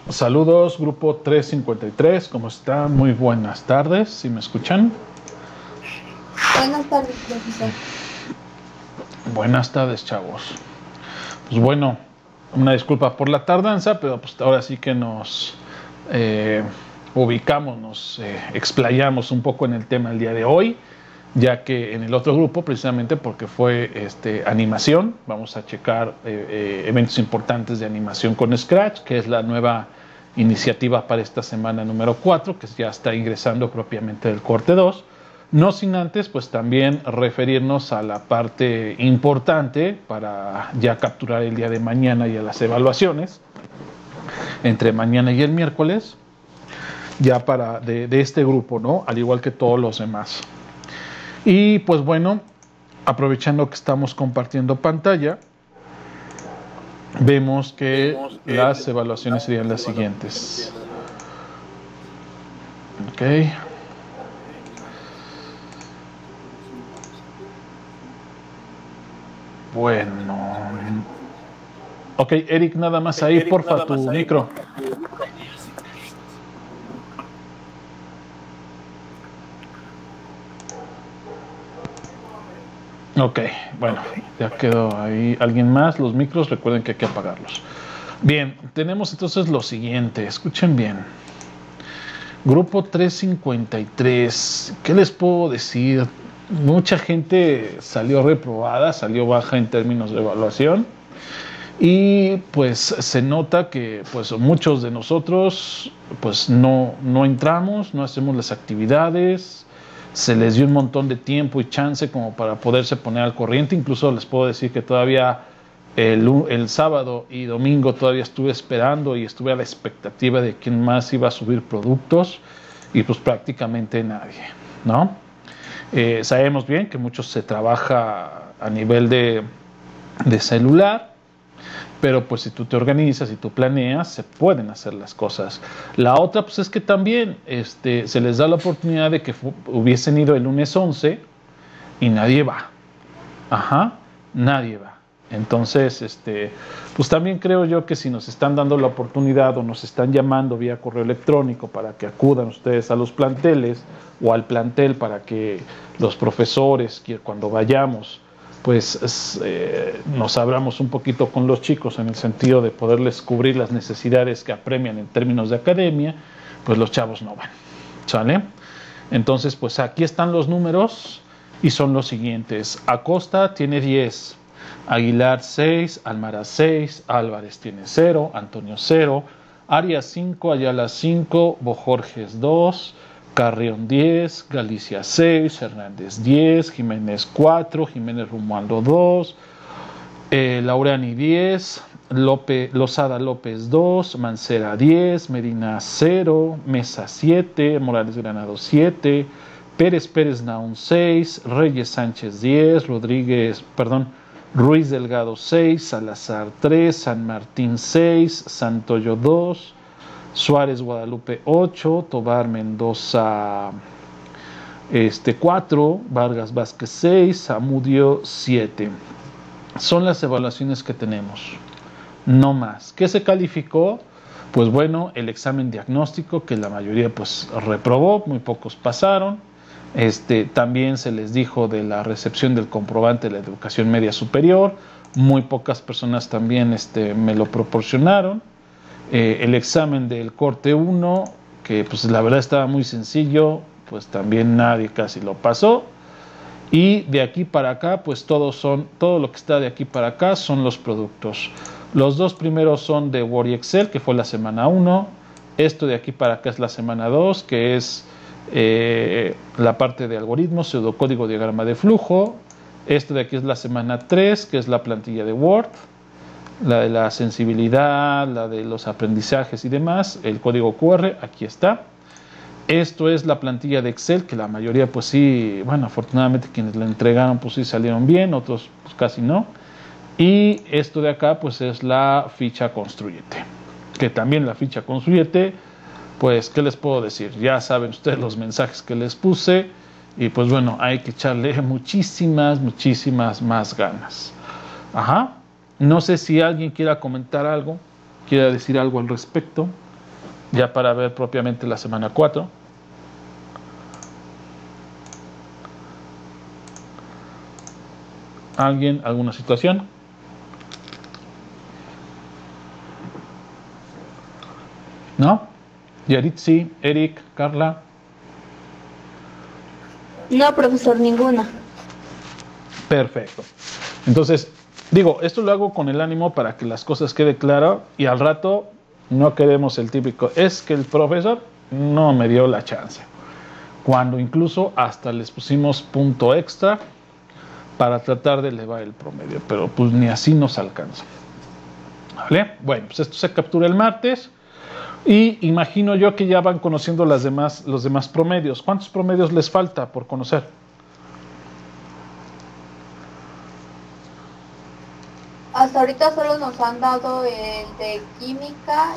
Saludos, grupo 353, ¿cómo están? Muy buenas tardes, ¿sí me escuchan? Buenas tardes, profesor. Buenas tardes, chavos. Pues bueno, una disculpa por la tardanza, pero pues ahora sí que nos ubicamos, nos explayamos un poco en el tema el día de hoy, ya que en el otro grupo, precisamente porque fue animación, vamos a checar eventos importantes de animación con Scratch, que es la nueva iniciativa para esta semana número 4, que ya está ingresando propiamente del corte 2. No sin antes, pues también referirnos a la parte importante para ya capturar el día de mañana y a las evaluaciones, entre mañana y el miércoles, ya para de este grupo, ¿no? Al igual que todos los demás. Y pues bueno, aprovechando que estamos compartiendo pantalla, vemos que las evaluaciones serían las siguientes. Ok. Bueno. Ok, Eric, nada más ahí, porfa, tu micro. Ok, bueno, ya quedó ahí. ¿Alguien más? Los micros, recuerden que hay que apagarlos. Bien, tenemos entonces lo siguiente, escuchen bien. Grupo 353, ¿qué les puedo decir? Mucha gente salió reprobada, salió baja en términos de evaluación y pues se nota que pues muchos de nosotros pues no entramos, no hacemos las actividades, se les dio un montón de tiempo y chance como para poderse poner al corriente. Incluso les puedo decir que todavía el sábado y domingo todavía estuve esperando y estuve a la expectativa de quién más iba a subir productos y pues prácticamente nadie, ¿no? Sabemos bien que muchos se trabaja a nivel de celular, pero pues si tú te organizas y tú planeas, se pueden hacer las cosas. La otra pues es que también se les da la oportunidad de que hubiesen ido el lunes 11 y nadie va. Ajá, nadie va. Entonces, pues también creo yo que si nos están dando la oportunidad o nos están llamando vía correo electrónico para que acudan ustedes a los planteles o al plantel para que los profesores, que cuando vayamos, pues nos abramos un poquito con los chicos en el sentido de poderles cubrir las necesidades que apremian en términos de academia, pues los chavos no van, ¿sale? Entonces, pues aquí están los números y son los siguientes. Acosta tiene 10, Aguilar 6, Almara 6, Álvarez tiene 0, Antonio 0, Arias 5, Ayala 5, Bojorges 2, Carrión 10, Galicia 6, Hernández 10, Jiménez 4, Jiménez Romualdo 2, Laureani 10, Lozada López 2, Mancera 10, Medina 0, Mesa 7, Morales Granado 7, Pérez Pérez Naun 6, Reyes Sánchez 10, Ruiz Delgado 6, Salazar 3, San Martín 6, Santoyo 2, Suárez Guadalupe 8, Tobar Mendoza 4, Vargas Vázquez 6, Zamudio 7. Son las evaluaciones que tenemos, no más. ¿Qué se calificó? Pues bueno, el examen diagnóstico, que la mayoría pues reprobó, muy pocos pasaron. También se les dijo de la recepción del comprobante de la educación media superior, muy pocas personas también me lo proporcionaron. El examen del corte 1, que pues la verdad estaba muy sencillo, pues también nadie casi lo pasó. Y de aquí para acá, pues todo lo que está de aquí para acá son los productos. Los dos primeros son de Word y Excel, que fue la semana 1. Esto de aquí para acá es la semana 2, que es la parte de algoritmos, pseudocódigo, diagrama de flujo. Esto de aquí es la semana 3, que es la plantilla de Word, la de la sensibilidad, la de los aprendizajes y demás, el código QR, aquí está. Esto es la plantilla de Excel, que la mayoría pues sí, bueno, afortunadamente quienes la entregaron pues sí salieron bien, otros pues casi no. Y esto de acá pues es la ficha Construyete, que también la ficha Construyete, pues ¿qué les puedo decir? Ya saben ustedes los mensajes que les puse y pues bueno, hay que echarle muchísimas más ganas. Ajá. No sé si alguien quiera comentar algo, quiera decir algo al respecto. ya para ver propiamente la semana 4. ¿Alguien, alguna situación? ¿No? Yaritzi, Eric, Carla. No, profesor, ninguna. Perfecto. Entonces, digo, esto lo hago con el ánimo para que las cosas queden claras y al rato no queremos el típico, es que el profesor no me dio la chance. Cuando incluso hasta les pusimos punto extra para tratar de elevar el promedio, pero pues ni así nos alcanza. ¿Vale? Bueno, pues esto se captura el martes y imagino yo que ya van conociendo los demás promedios. ¿Cuántos promedios les falta por conocer? Hasta ahorita solo nos han dado el de química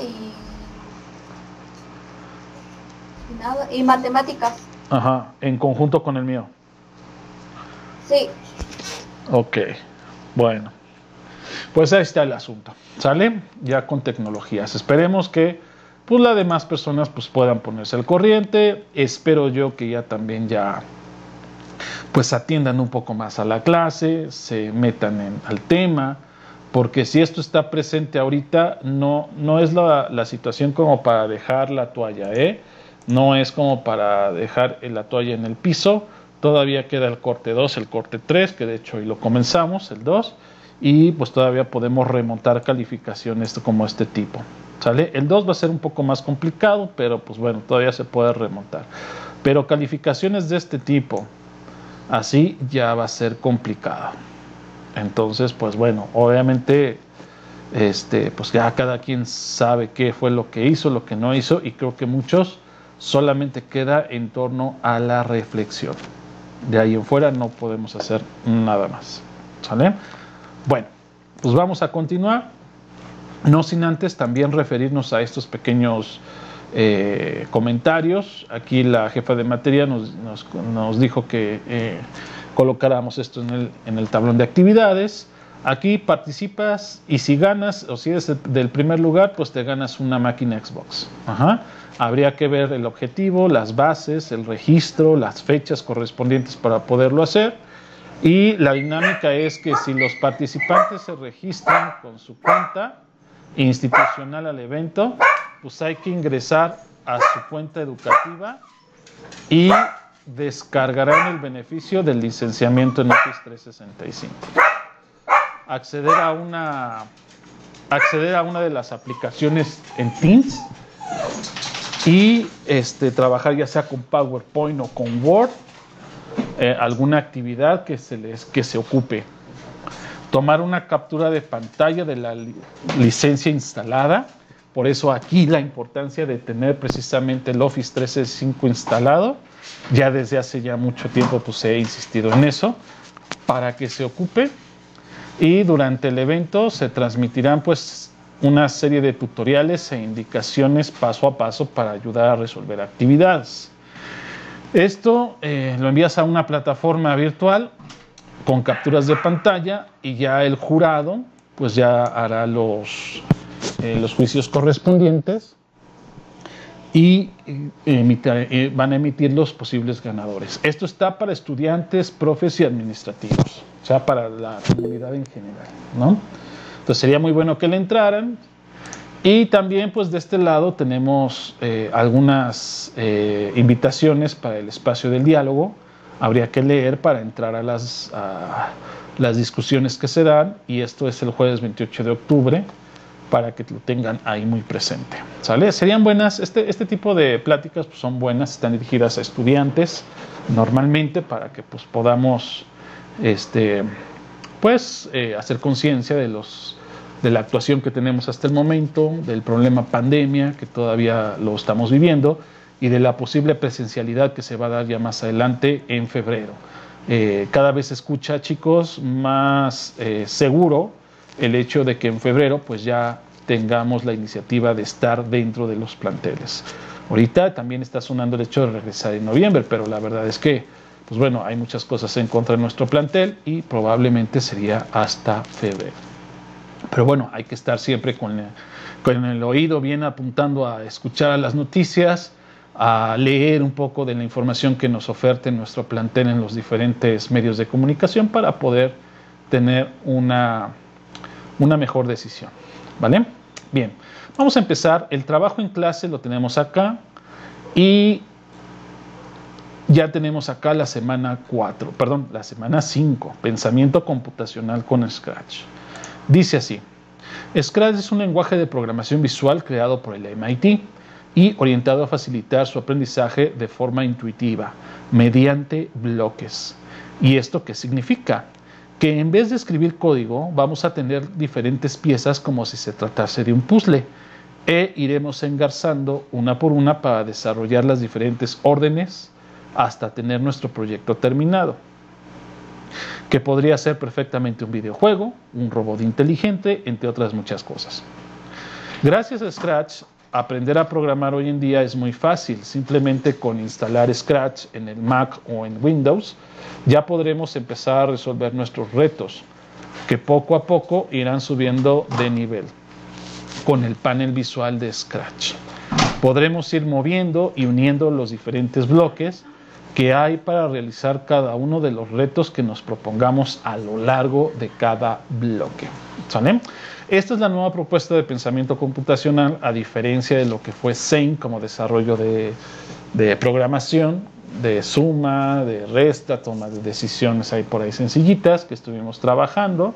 y matemáticas. Ajá, en conjunto con el mío. Sí. Ok, bueno. Pues ahí está el asunto, ¿sale? Ya con tecnologías. Esperemos que pues las demás personas pues puedan ponerse al corriente. Espero yo que ya también pues atiendan un poco más a la clase, se metan al tema, porque si esto está presente ahorita, no es la situación como para dejar la toalla, ¿eh? No es como para dejar la toalla en el piso. Todavía queda el corte 2, el corte 3, que de hecho hoy lo comenzamos, el 2, y pues todavía podemos remontar calificaciones como este tipo, ¿sale? El 2 va a ser un poco más complicado, pero pues bueno, todavía se puede remontar. Pero calificaciones de este tipo, así ya va a ser complicado. Entonces, pues bueno, obviamente, pues ya cada quien sabe qué fue lo que hizo, lo que no hizo, y creo que muchos solamente queda en torno a la reflexión. De ahí en fuera no podemos hacer nada más, ¿sale? Bueno, pues vamos a continuar, no sin antes también referirnos a estos pequeños comentarios. Aquí la jefa de materia nos dijo que colocáramos esto en el tablón de actividades. Aquí participas y si ganas, o si eres del primer lugar, pues te ganas una máquina Xbox. Ajá. Habría que ver el objetivo, las bases, el registro, las fechas correspondientes para poderlo hacer. Y la dinámica es que si los participantes se registran con su cuenta institucional al evento, pues hay que ingresar a su cuenta educativa y descargarán el beneficio del licenciamiento en Office 365. Acceder a una de las aplicaciones en Teams y trabajar ya sea con PowerPoint o con Word, alguna actividad que se ocupe. Tomar una captura de pantalla de la licencia instalada. Por eso aquí la importancia de tener precisamente el Office 365 instalado. Ya desde hace ya mucho tiempo pues he insistido en eso, para que se ocupe. Y durante el evento se transmitirán pues una serie de tutoriales e indicaciones paso a paso para ayudar a resolver actividades. Esto lo envías a una plataforma virtual con capturas de pantalla y ya el jurado pues ya hará los juicios correspondientes y van a emitir los posibles ganadores. Esto está para estudiantes, profes y administrativos, o sea, para la comunidad en general, ¿no? Entonces sería muy bueno que le entraran. Y también pues de este lado tenemos algunas invitaciones para el espacio del diálogo. Habría que leer para entrar a las discusiones que se dan, y esto es el jueves 28 de octubre para que lo tengan ahí muy presente, ¿sale? Serían buenas, este tipo de pláticas pues son buenas, están dirigidas a estudiantes normalmente para que pues podamos hacer conciencia de la actuación que tenemos hasta el momento, del problema pandemia que todavía lo estamos viviendo y de la posible presencialidad que se va a dar ya más adelante en febrero. Cada vez se escucha, chicos, más seguro el hecho de que en febrero pues ya tengamos la iniciativa de estar dentro de los planteles. Ahorita también está sonando el hecho de regresar en noviembre, pero la verdad es que pues bueno, hay muchas cosas en contra de nuestro plantel y probablemente sería hasta febrero. Pero bueno, hay que estar siempre con el oído bien apuntando a escuchar las noticias, a leer un poco de la información que nos oferte nuestro plantel en los diferentes medios de comunicación para poder tener una mejor decisión, ¿vale? Bien, vamos a empezar. El trabajo en clase lo tenemos acá y ya tenemos acá la semana 5, pensamiento computacional con Scratch. Dice así: Scratch es un lenguaje de programación visual creado por el MIT y orientado a facilitar su aprendizaje de forma intuitiva, mediante bloques. ¿Y esto qué significa? Que en vez de escribir código, vamos a tener diferentes piezas como si se tratase de un puzzle, e iremos engarzando una por una para desarrollar las diferentes órdenes hasta tener nuestro proyecto terminado, que podría ser perfectamente un videojuego, un robot inteligente, entre otras muchas cosas. Gracias a Scratch, aprender a programar hoy en día es muy fácil. Simplemente con instalar Scratch en el Mac o en Windows, ya podremos empezar a resolver nuestros retos, que poco a poco irán subiendo de nivel con el panel visual de Scratch. Podremos ir moviendo y uniendo los diferentes bloques que hay para realizar cada uno de los retos que nos propongamos a lo largo de cada bloque. ¿Sale? Esta es la nueva propuesta de pensamiento computacional, a diferencia de lo que fue Zane como desarrollo de programación, de suma, de resta, toma de decisiones ahí por ahí sencillitas que estuvimos trabajando,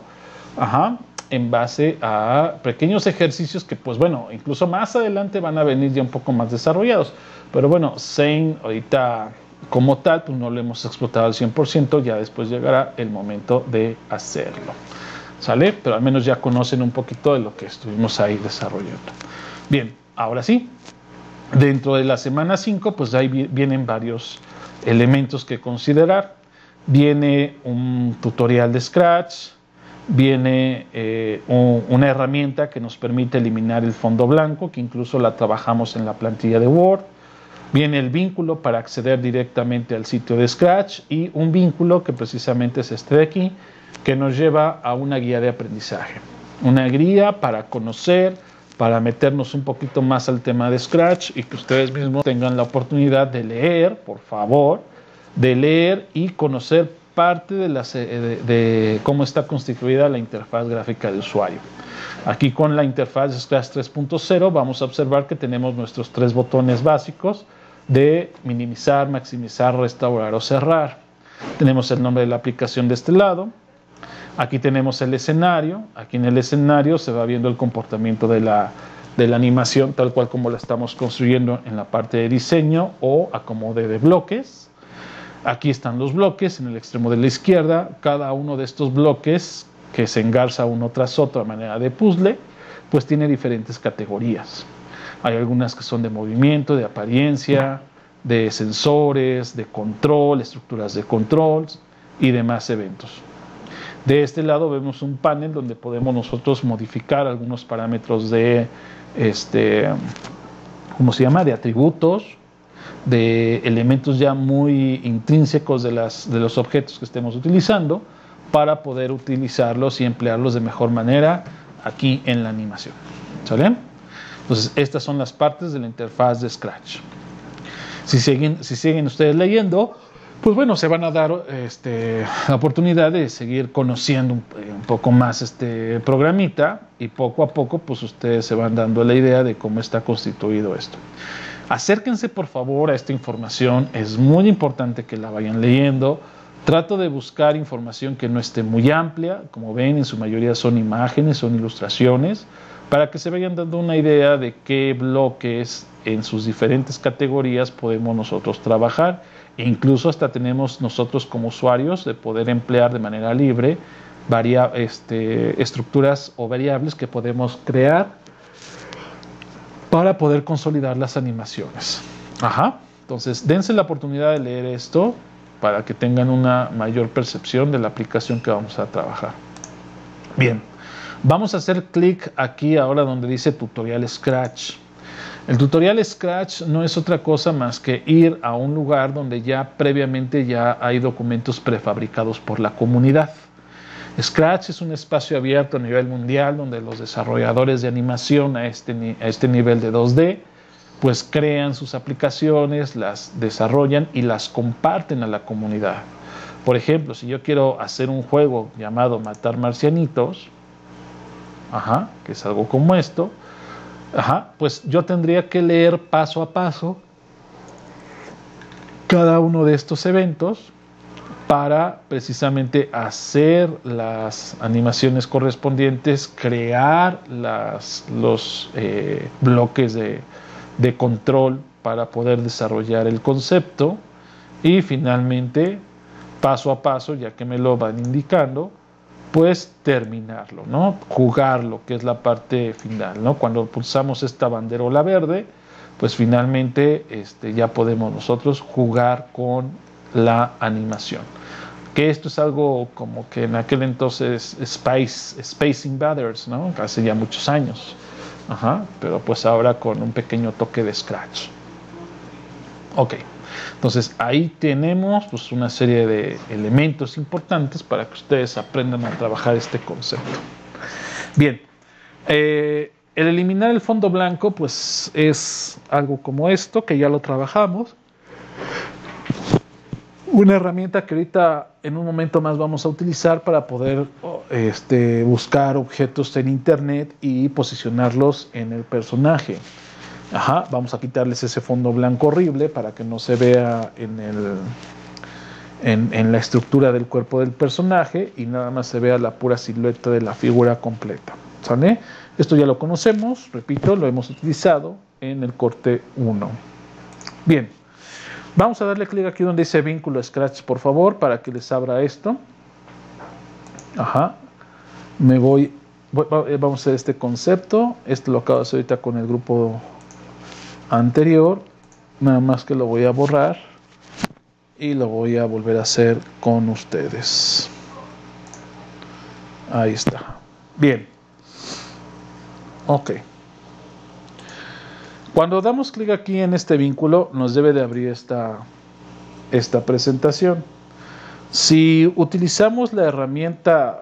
en base a pequeños ejercicios que, pues bueno, incluso más adelante van a venir ya un poco más desarrollados. Pero bueno, Zane ahorita como tal, pues no lo hemos explotado al 100%, ya después llegará el momento de hacerlo. ¿Sale? Pero al menos ya conocen un poquito de lo que estuvimos ahí desarrollando. Bien, ahora sí, dentro de la semana 5, pues ahí vienen varios elementos que considerar. Viene un tutorial de Scratch, viene una herramienta que nos permite eliminar el fondo blanco, que incluso la trabajamos en la plantilla de Word. Viene el vínculo para acceder directamente al sitio de Scratch y un vínculo que precisamente es este de aquí, que nos lleva a una guía de aprendizaje. Una guía para conocer, para meternos un poquito más al tema de Scratch y que ustedes mismos tengan la oportunidad de leer, por favor, de leer y conocer parte de cómo está constituida la interfaz gráfica de usuario. Aquí con la interfaz de Scratch 3.0 vamos a observar que tenemos nuestros 3 botones básicos de minimizar, maximizar, restaurar o cerrar. Tenemos el nombre de la aplicación de este lado. Aquí tenemos el escenario. Aquí en el escenario se va viendo el comportamiento de la animación tal cual como la estamos construyendo en la parte de diseño o acomode de bloques. Aquí están los bloques en el extremo de la izquierda. Cada uno de estos bloques que se engarza uno tras otro a manera de puzzle, pues tiene diferentes categorías. Hay algunas que son de movimiento, de apariencia, de sensores, de control, estructuras de control y demás eventos. De este lado vemos un panel donde podemos nosotros modificar algunos parámetros de, ¿cómo se llama?, de atributos, de elementos ya muy intrínsecos de los objetos que estemos utilizando para poder utilizarlos y emplearlos de mejor manera aquí en la animación. ¿Sale? Entonces, estas son las partes de la interfaz de Scratch. Si siguen ustedes leyendo, pues bueno, se van a dar la oportunidad de seguir conociendo un poco más este programita y poco a poco pues ustedes se van dando la idea de cómo está constituido esto. Acérquense por favor a esta información, es muy importante que la vayan leyendo. Trato de buscar información que no esté muy amplia, como ven en su mayoría son imágenes, son ilustraciones, para que se vayan dando una idea de qué bloques en sus diferentes categorías podemos nosotros trabajar. E incluso hasta tenemos nosotros como usuarios de poder emplear de manera libre estructuras o variables que podemos crear para poder consolidar las animaciones. Entonces, dense la oportunidad de leer esto para que tengan una mayor percepción de la aplicación que vamos a trabajar. Bien, vamos a hacer clic aquí ahora donde dice tutorial Scratch. El tutorial Scratch no es otra cosa más que ir a un lugar donde ya previamente ya hay documentos prefabricados por la comunidad. Scratch es un espacio abierto a nivel mundial donde los desarrolladores de animación a este nivel de 2D pues crean sus aplicaciones, las desarrollan y las comparten a la comunidad. Por ejemplo, si yo quiero hacer un juego llamado Matar Marcianitos, que es algo como esto, pues yo tendría que leer paso a paso cada uno de estos eventos para precisamente hacer las animaciones correspondientes, crear los bloques de control para poder desarrollar el concepto y finalmente, paso a paso, ya que me lo van indicando, pues terminarlo, ¿no? Jugarlo, que es la parte final, ¿no? Cuando pulsamos esta banderola verde, pues finalmente ya podemos nosotros jugar con la animación. Que esto es algo como que en aquel entonces Space Invaders, ¿no? Hace ya muchos años. Pero pues ahora con un pequeño toque de Scratch. Ok. Entonces ahí tenemos pues una serie de elementos importantes para que ustedes aprendan a trabajar este concepto. Bien, el eliminar el fondo blanco pues es algo como esto, que ya lo trabajamos. Una herramienta que ahorita en un momento más vamos a utilizar para poder buscar objetos en internet y posicionarlos en el personaje. Vamos a quitarles ese fondo blanco horrible para que no se vea en la estructura del cuerpo del personaje y nada más se vea la pura silueta de la figura completa. ¿Sale? Esto ya lo conocemos, repito, lo hemos utilizado en el corte 1. Bien, vamos a darle clic aquí donde dice vínculo Scratch, por favor, para que les abra esto. Vamos a hacer este concepto. Esto lo acabo de hacer ahorita con el grupo anterior, nada más que lo voy a borrar y lo voy a volver a hacer con ustedes. Ahí está. Bien. Ok. Cuando damos clic aquí en este vínculo, nos debe de abrir esta presentación. Si utilizamos la herramienta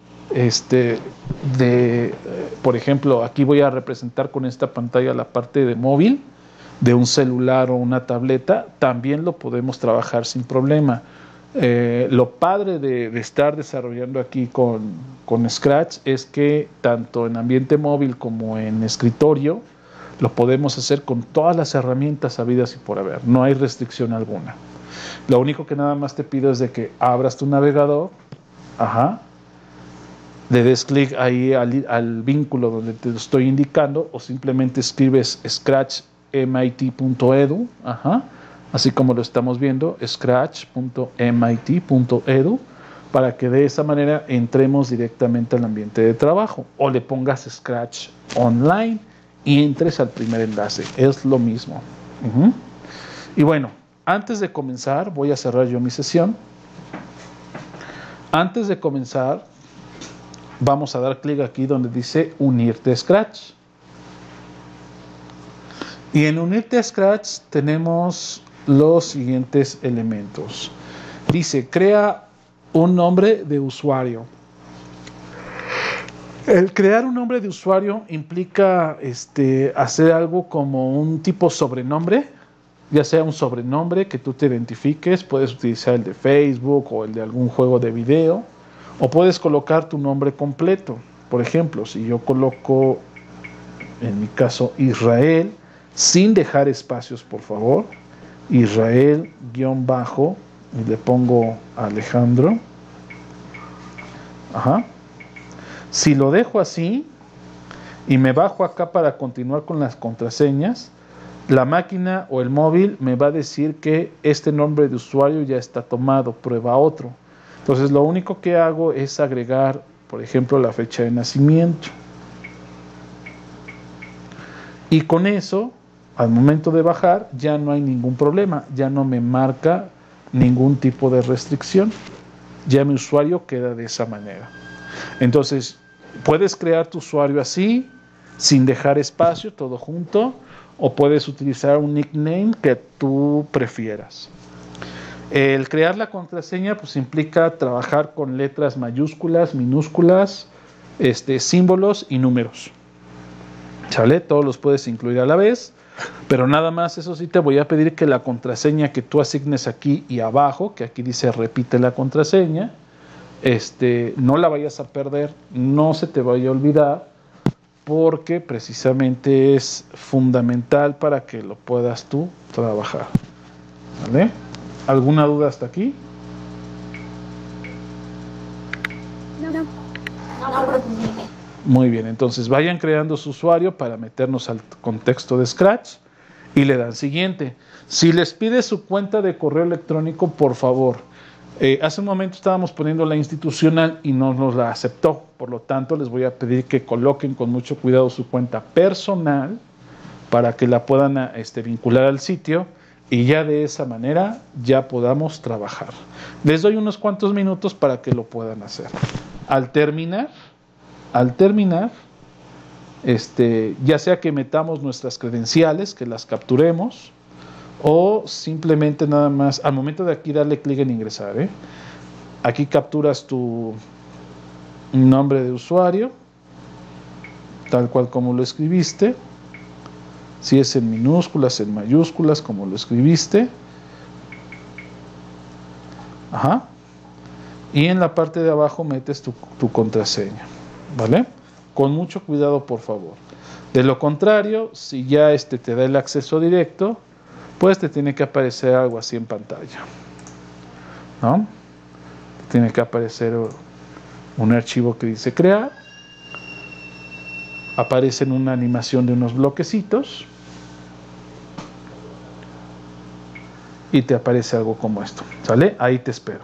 por ejemplo, aquí voy a representar con esta pantalla la parte de móvil de un celular o una tableta, también lo podemos trabajar sin problema. Lo padre de estar desarrollando aquí con Scratch es que tanto en ambiente móvil como en escritorio lo podemos hacer con todas las herramientas habidas y por haber, no hay restricción alguna. Lo único que nada más te pido es de que abras tu navegador, le des clic ahí al vínculo donde te lo estoy indicando o simplemente escribes scratch.mit.edu, así como lo estamos viendo, scratch.mit.edu, para que de esa manera entremos directamente al ambiente de trabajo, o le pongas Scratch Online y entres al primer enlace, es lo mismo. Y bueno, antes de comenzar, voy a cerrar yo mi sesión. Antes de comenzar, vamos a dar clic aquí donde dice unirte a Scratch. Y en unirte a Scratch tenemos los siguientes elementos. Dice, crea un nombre de usuario. El crear un nombre de usuario implica hacer algo como un tipo sobrenombre, ya sea un sobrenombre que tú te identifiques, puedes utilizar el de Facebook o el de algún juego de video, o puedes colocar tu nombre completo. Por ejemplo, si yo coloco, en mi caso, Israel, sin dejar espacios, por favor, Israel _ y le pongo Alejandro. Si lo dejo así y me bajo acá para continuar con las contraseñas, la máquina o el móvil me va a decir que este nombre de usuario ya está tomado, prueba otro. Entonces lo único que hago es agregar, por ejemplo, la fecha de nacimiento. Y con eso, al momento de bajar, ya no hay ningún problema, ya no me marca ningún tipo de restricción. Ya mi usuario queda de esa manera. Entonces, puedes crear tu usuario así, sin dejar espacio, todo junto, o puedes utilizar un nickname que tú prefieras. El crear la contraseña pues implica trabajar con letras mayúsculas, minúsculas, símbolos y números. ¿Sale? Todos los puedes incluir a la vez, pero nada más, eso sí, te voy a pedir que la contraseña que tú asignes aquí y abajo, que aquí dice repite la contraseña, no la vayas a perder, no se te vaya a olvidar, porque precisamente es fundamental para que lo puedas tú trabajar. ¿Vale? ¿Alguna duda hasta aquí? No, Muy bien, entonces vayan creando su usuario para meternos al contexto de Scratch y le dan siguiente. Si les pide su cuenta de correo electrónico, por favor. Hace un momento estábamos poniendo la institucional y no nos la aceptó. Por lo tanto, les voy a pedir que coloquen con mucho cuidado su cuenta personal para que la puedan vincular al sitio y ya de esa manera ya podamos trabajar. Les doy unos cuantos minutos para que lo puedan hacer. Al terminar, ya sea que metamos nuestras credenciales, que las capturemos, o simplemente nada más, al momento de aquí darle clic en ingresar, aquí capturas tu nombre de usuario, tal cual como lo escribiste, si es en minúsculas, en mayúsculas, como lo escribiste, ajá, y en la parte de abajo metes tu contraseña, ¿vale? Con mucho cuidado, por favor. De lo contrario, si ya te da el acceso directo, pues te tiene que aparecer algo así en pantalla, ¿no? Te tiene que aparecer un archivo que dice crear, aparece en una animación de unos bloquecitos y te aparece algo como esto, ¿sale? Ahí te espero.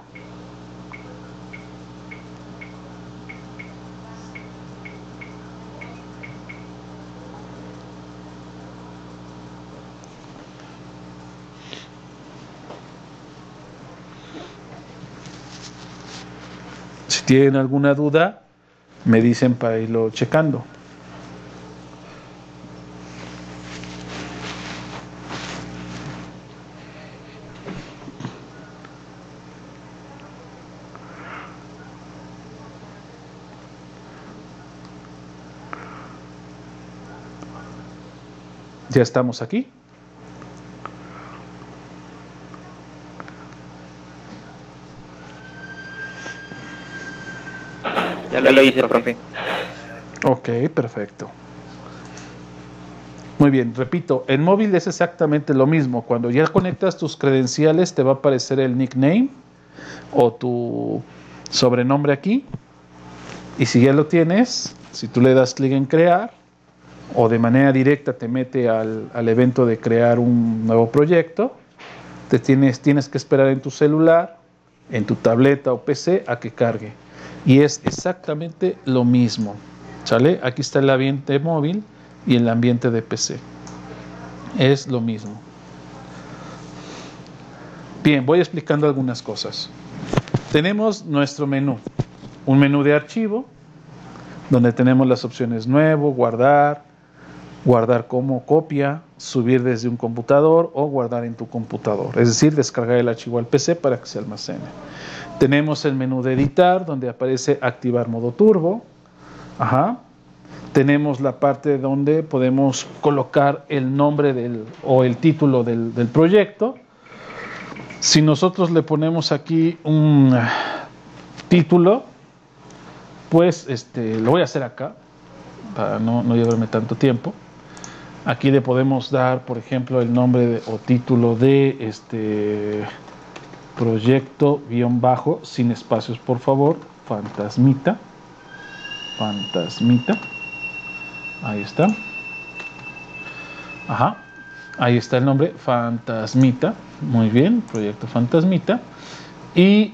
Si tienen alguna duda, me dicen para irlo checando. Ya estamos aquí. Ya lo hice, profe. Ok, perfecto. Muy bien, repito, en móvil es exactamente lo mismo. Cuando ya conectas tus credenciales, te va a aparecer el nickname o tu sobrenombre aquí. Y si ya lo tienes, si tú le das clic en crear, o de manera directa te mete al evento de crear un nuevo proyecto, tienes que esperar en tu celular, en tu tableta o PC a que cargue. Y es exactamente lo mismo, ¿sale? Aquí está el ambiente móvil y el ambiente de PC. Es lo mismo. Bien, voy explicando algunas cosas. Tenemos nuestro menú, un menú de archivo, donde tenemos las opciones nuevo, guardar como copia, subir desde un computador o guardar en tu computador, es decir, descargar el archivo al PC para que se almacene. Tenemos el menú de editar, donde aparece activar modo turbo. Ajá. Tenemos la parte donde podemos colocar el nombre o el título del proyecto. Si nosotros le ponemos aquí un título, pues lo voy a hacer acá para no llevarme tanto tiempo. Aquí le podemos dar, por ejemplo, el nombre o título de proyecto _ sin espacios, por favor, fantasmita. Ahí está. Ajá. Ahí está el nombre, fantasmita. Muy bien, proyecto fantasmita. Y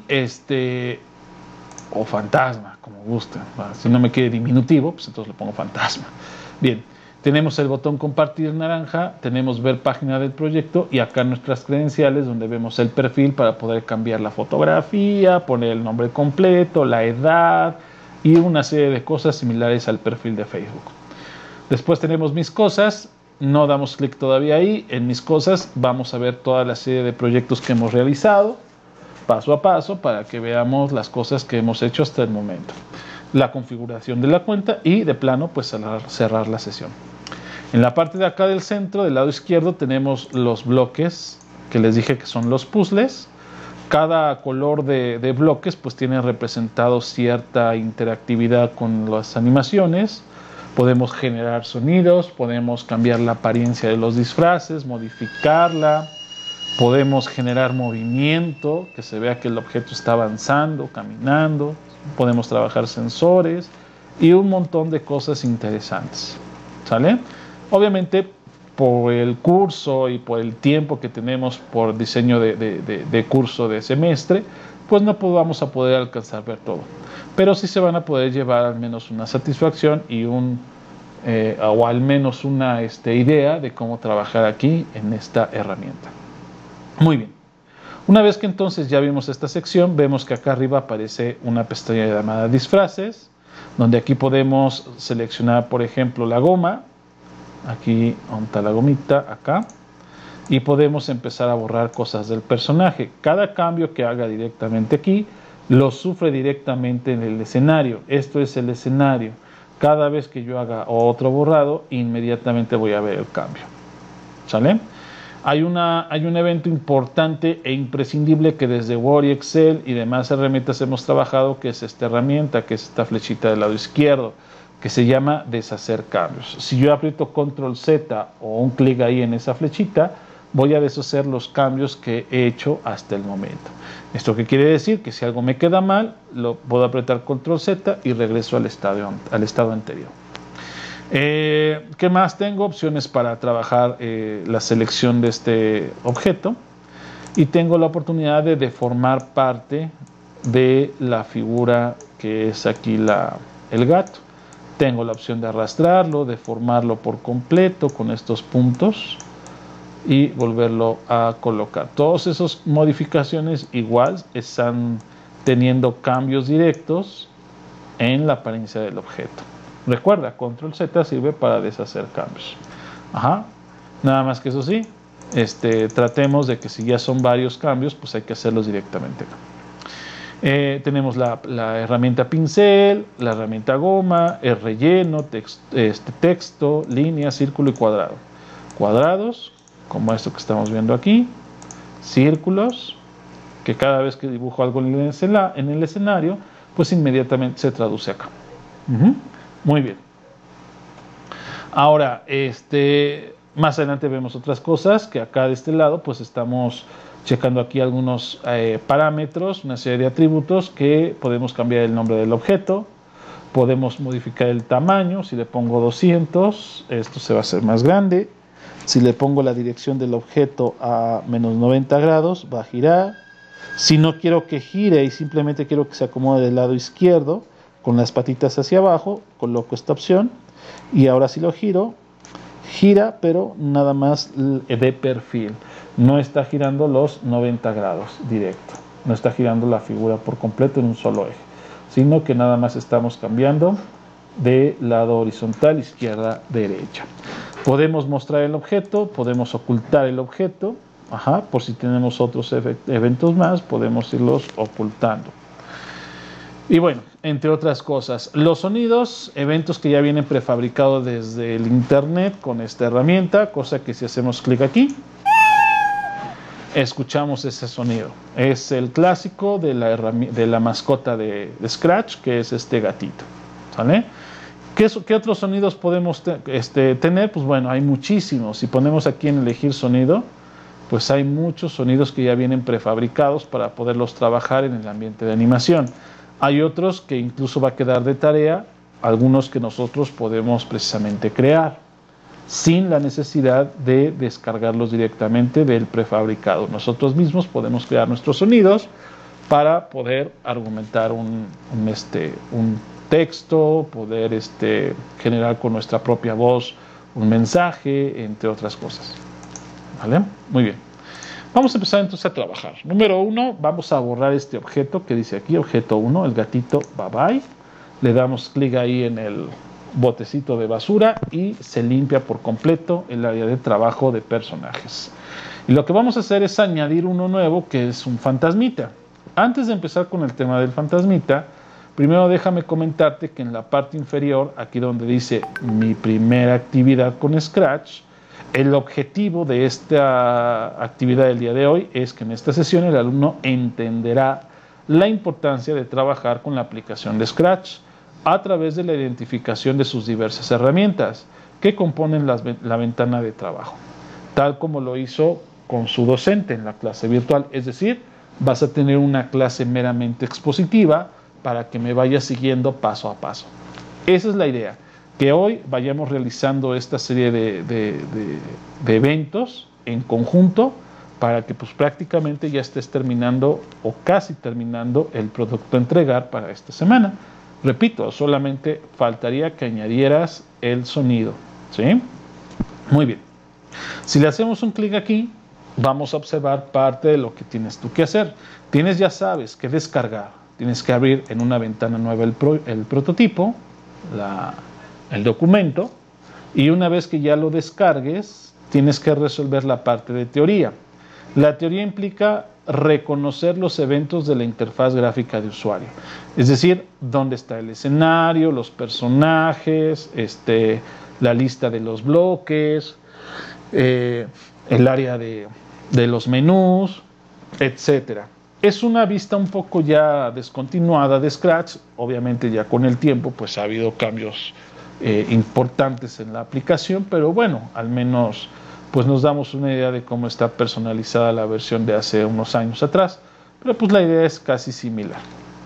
o fantasma, como gusta. Si no me quiere diminutivo, pues entonces le pongo fantasma. Bien, tenemos el botón compartir naranja, tenemos ver página del proyecto y acá nuestras credenciales donde vemos el perfil para poder cambiar la fotografía, poner el nombre completo, la edad y una serie de cosas similares al perfil de Facebook. Después tenemos mis cosas, no damos clic todavía ahí. En mis cosas vamos a ver toda la serie de proyectos que hemos realizado. paso a paso para que veamos las cosas que hemos hecho hasta el momento. La configuración de la cuenta y de plano pues cerrar la sesión. En la parte de acá del centro, del lado izquierdo, tenemos los bloques que les dije que son los puzzles. Cada color de bloques pues tiene representado cierta interactividad con las animaciones. Podemos generar sonidos, podemos cambiar la apariencia de los disfraces, modificarla. Podemos generar movimiento, que se vea que el objeto está avanzando, caminando. Podemos trabajar sensores y un montón de cosas interesantes. ¿Sale? Obviamente, por el curso y por el tiempo que tenemos por diseño de curso de semestre, pues no vamos a poder alcanzar a ver todo. Pero sí se van a poder llevar al menos una satisfacción y o al menos una idea de cómo trabajar aquí en esta herramienta. Muy bien. Una vez que entonces ya vimos esta sección, vemos que acá arriba aparece una pestaña llamada disfraces, donde aquí podemos seleccionar, por ejemplo, la goma. Aquí, donde está la gomita, acá. Y podemos empezar a borrar cosas del personaje. Cada cambio que haga directamente aquí, lo sufre directamente en el escenario. Esto es el escenario. Cada vez que yo haga otro borrado, inmediatamente voy a ver el cambio. ¿Sale? Hay un evento importante e imprescindible que desde Word y Excel y demás herramientas hemos trabajado, que es esta herramienta, que es esta flechita del lado izquierdo, que se llama deshacer cambios. Si yo aprieto Control Z o un clic ahí en esa flechita, voy a deshacer los cambios que he hecho hasta el momento. ¿Esto qué quiere decir? Que si algo me queda mal, lo puedo apretar Control Z y regreso al estado anterior. ¿Qué más tengo? Opciones para trabajar la selección de este objeto, y tengo la oportunidad de deformar parte de la figura que es aquí el gato. Tengo la opción de arrastrarlo, deformarlo por completo con estos puntos y volverlo a colocar. Todas esas modificaciones igual están teniendo cambios directos en la apariencia del objeto. Recuerda, Control Z sirve para deshacer cambios. Nada más que eso sí, tratemos de que si ya son varios cambios, pues hay que hacerlos directamente acá. Tenemos la herramienta pincel, la herramienta goma, el relleno, texto, línea, círculo y cuadrado. Cuadrados, como esto que estamos viendo aquí. Círculos, que cada vez que dibujo algo en el escenario, pues inmediatamente se traduce acá. Muy bien. Ahora, más adelante vemos otras cosas, que acá de este lado pues estamos checando aquí algunos parámetros, una serie de atributos que podemos cambiar el nombre del objeto, podemos modificar el tamaño. Si le pongo 200, esto se va a hacer más grande. Si le pongo la dirección del objeto a menos 90 grados, va a girar. Si no quiero que gire y simplemente quiero que se acomode del lado izquierdo, con las patitas hacia abajo, coloco esta opción, y ahora si lo giro, gira, pero nada más de perfil. No está girando los 90 grados directo, no está girando la figura por completo en un solo eje, sino que nada más estamos cambiando de lado horizontal, izquierda, derecha. Podemos mostrar el objeto, podemos ocultar el objeto, por si tenemos otros eventos más, podemos irlos ocultando. Y bueno, entre otras cosas, los sonidos, eventos que ya vienen prefabricados desde el internet con esta herramienta, cosa que si hacemos clic aquí, escuchamos ese sonido. Es el clásico de la mascota de Scratch, que es este gatito. ¿Sale? ¿Qué otros sonidos podemos tener? Pues bueno, hay muchísimos. Si ponemos aquí en elegir sonido, pues hay muchos sonidos que ya vienen prefabricados para poderlos trabajar en el ambiente de animación. Hay otros que incluso va a quedar de tarea, algunos que nosotros podemos precisamente crear, sin la necesidad de descargarlos directamente del prefabricado. Nosotros mismos podemos crear nuestros sonidos para poder argumentar un texto, poder generar con nuestra propia voz un mensaje, entre otras cosas. ¿Vale? Muy bien. Vamos a empezar entonces a trabajar. Número 1, vamos a borrar este objeto que dice aquí, objeto 1, el gatito bye bye. Le damos clic ahí en el botecito de basura y se limpia por completo el área de trabajo de personajes. Y lo que vamos a hacer es añadir uno nuevo, que es un fantasmita. Antes de empezar con el tema del fantasmita, primero déjame comentarte que en la parte inferior, aquí donde dice mi primera actividad con Scratch, el objetivo de esta actividad del día de hoy es que en esta sesión el alumno entenderá la importancia de trabajar con la aplicación de Scratch a través de la identificación de sus diversas herramientas que componen la ventana de trabajo, tal como lo hizo con su docente en la clase virtual. Es decir, vas a tener una clase meramente expositiva para que me vayas siguiendo paso a paso. Esa es la idea, que hoy vayamos realizando esta serie de eventos en conjunto para que pues prácticamente ya estés terminando o casi terminando el producto a entregar para esta semana. Repito, solamente faltaría que añadieras el sonido, ¿sí? Muy bien. Si le hacemos un clic aquí, vamos a observar parte de lo que tienes tú que hacer. Tienes, ya sabes, que descargar. Tienes que abrir en una ventana nueva el prototipo, el documento, y una vez que ya lo descargues, tienes que resolver la parte de teoría. La teoría implica reconocer los eventos de la interfaz gráfica de usuario, es decir, dónde está el escenario, los personajes, la lista de los bloques, el área de los menús, etcétera. Es una vista un poco ya descontinuada de Scratch. Obviamente ya con el tiempo pues ha habido cambios importantes en la aplicación, pero bueno, al menos pues nos damos una idea de cómo está personalizada la versión de hace unos años atrás, pero pues la idea es casi similar.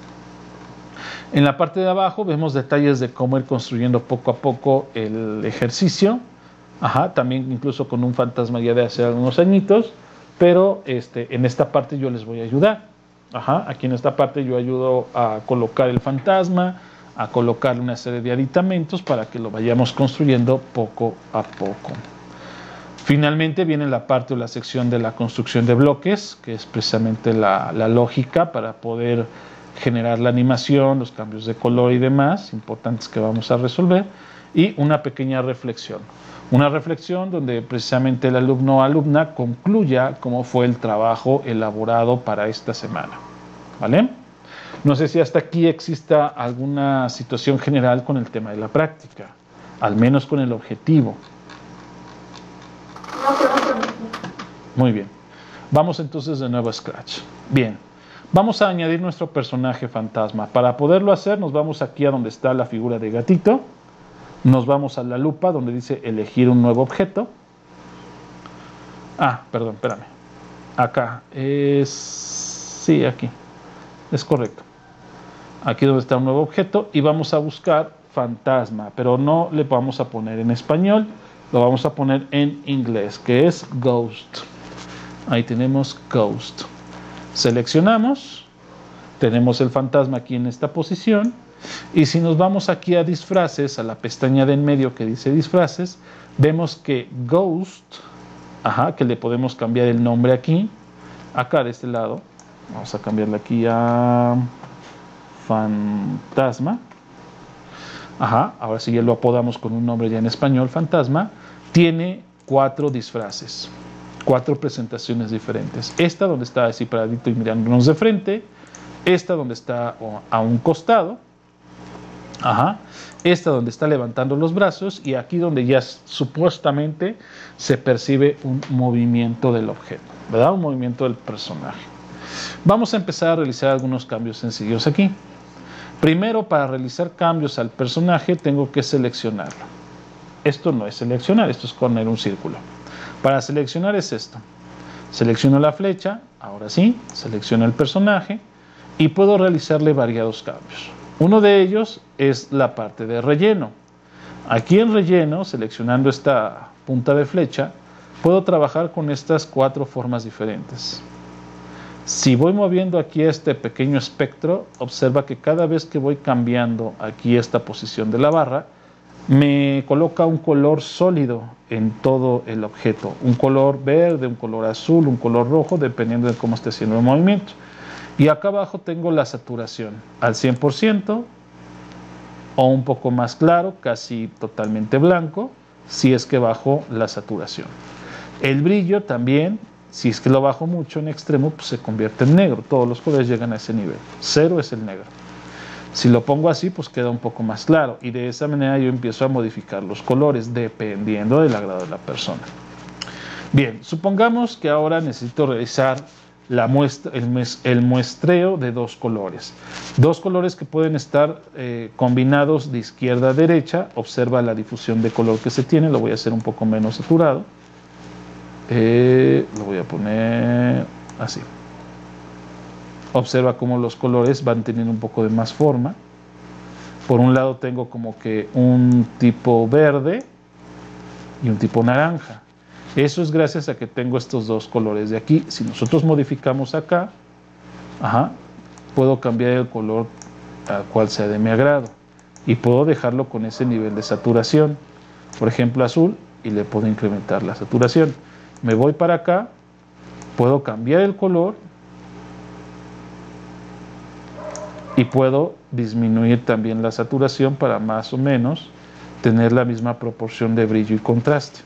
En la parte de abajo vemos detalles de cómo ir construyendo poco a poco el ejercicio. También incluso con un fantasma ya de hace algunos añitos, pero en esta parte yo les voy a ayudar. Aquí en esta parte yo ayudo a colocar el fantasma, a colocar una serie de aditamentos para que lo vayamos construyendo poco a poco. Finalmente viene la parte o la sección de la construcción de bloques, que es precisamente la lógica para poder generar la animación, los cambios de color y demás importantes que vamos a resolver, y una pequeña reflexión. Una reflexión donde precisamente el alumno o alumna concluya cómo fue el trabajo elaborado para esta semana. ¿Vale? No sé si hasta aquí exista alguna situación general con el tema de la práctica, al menos con el objetivo. Muy bien. Vamos entonces de nuevo a Scratch. Bien. Vamos a añadir nuestro personaje fantasma. Para poderlo hacer nos vamos aquí a donde está la figura de gatito. Nos vamos a la lupa donde dice elegir un nuevo objeto. Perdón, espérame. Acá es... Sí, aquí. Es correcto. Aquí donde está un nuevo objeto y vamos a buscar fantasma, pero no le vamos a poner en español, lo vamos a poner en inglés, que es ghost. Ahí tenemos ghost. Seleccionamos, tenemos el fantasma aquí en esta posición. Y si nos vamos aquí a disfraces, a la pestaña de en medio que dice disfraces, vemos que Ghost, que le podemos cambiar el nombre aquí, acá de este lado, vamos a cambiarle aquí a Fantasma. Ahora sí ya lo apodamos con un nombre ya en español, Fantasma. Tiene 4 disfraces, 4 presentaciones diferentes. Esta donde está así paradito y mirándonos de frente, esta donde está a un costado, esta donde está levantando los brazos y aquí donde ya supuestamente se percibe un movimiento del objeto, ¿verdad? Un movimiento del personaje. Vamos a empezar a realizar algunos cambios sencillos aquí. Primero, para realizar cambios al personaje tengo que seleccionarlo. Esto no es seleccionar, esto es poner un círculo. Para seleccionar es esto. Selecciono la flecha, ahora sí, selecciono el personaje y puedo realizarle variados cambios. Uno de ellos es la parte de relleno. Aquí en relleno, seleccionando esta punta de flecha, puedo trabajar con estas 4 formas diferentes. Si voy moviendo aquí este pequeño espectro, observa que cada vez que voy cambiando aquí esta posición de la barra, me coloca un color sólido en todo el objeto. Un color verde, un color azul, un color rojo, dependiendo de cómo esté haciendo el movimiento. Y acá abajo tengo la saturación al 100% o un poco más claro, casi totalmente blanco, si es que bajo la saturación. El brillo también si es que lo bajo mucho en extremo, pues se convierte en negro. Todos los colores llegan a ese nivel. 0 es el negro. Si lo pongo así, pues queda un poco más claro. Y de esa manera yo empiezo a modificar los colores dependiendo del agrado de la persona. Bien, supongamos que ahora necesito realizar el muestreo de 2 colores. 2 colores que pueden estar combinados de izquierda a derecha. Observa la difusión de color que se tiene. Lo voy a hacer un poco menos saturado. Lo voy a poner así. Observa cómo los colores van teniendo un poco de más forma. Por un lado tengo como que un tipo verde y un tipo naranja. Eso es gracias a que tengo estos 2 colores de aquí. Si nosotros modificamos acá, puedo cambiar el color al cual sea de mi agrado. Y puedo dejarlo con ese nivel de saturación. Por ejemplo, azul, y le puedo incrementar la saturación. Me voy para acá, puedo cambiar el color y puedo disminuir también la saturación para más o menos tener la misma proporción de brillo y contraste.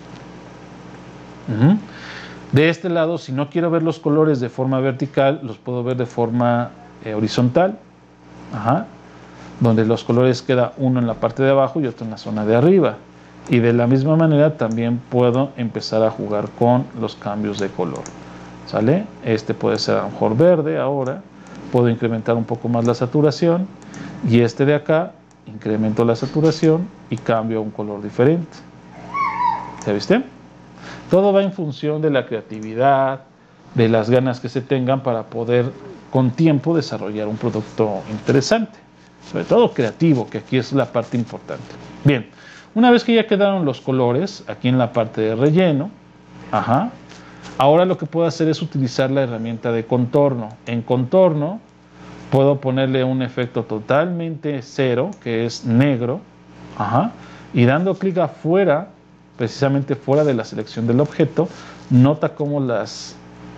De este lado, si no quiero ver los colores de forma vertical, los puedo ver de forma horizontal, donde los colores queda uno en la parte de abajo y otro en la zona de arriba. Y de la misma manera también puedo empezar a jugar con los cambios de color. ¿Sale? Este puede ser a lo mejor verde ahora. Puedo incrementar un poco más la saturación. Y este de acá, incremento la saturación y cambio a un color diferente. ¿Ya viste? Todo va en función de la creatividad, de las ganas que se tengan para poder con tiempo desarrollar un producto interesante. Sobre todo creativo, que aquí es la parte importante. Bien. Una vez que ya quedaron los colores, aquí en la parte de relleno, ahora lo que puedo hacer es utilizar la herramienta de contorno. En contorno puedo ponerle un efecto totalmente 0, que es negro, y dando clic afuera, precisamente fuera de la selección del objeto, nota cómo las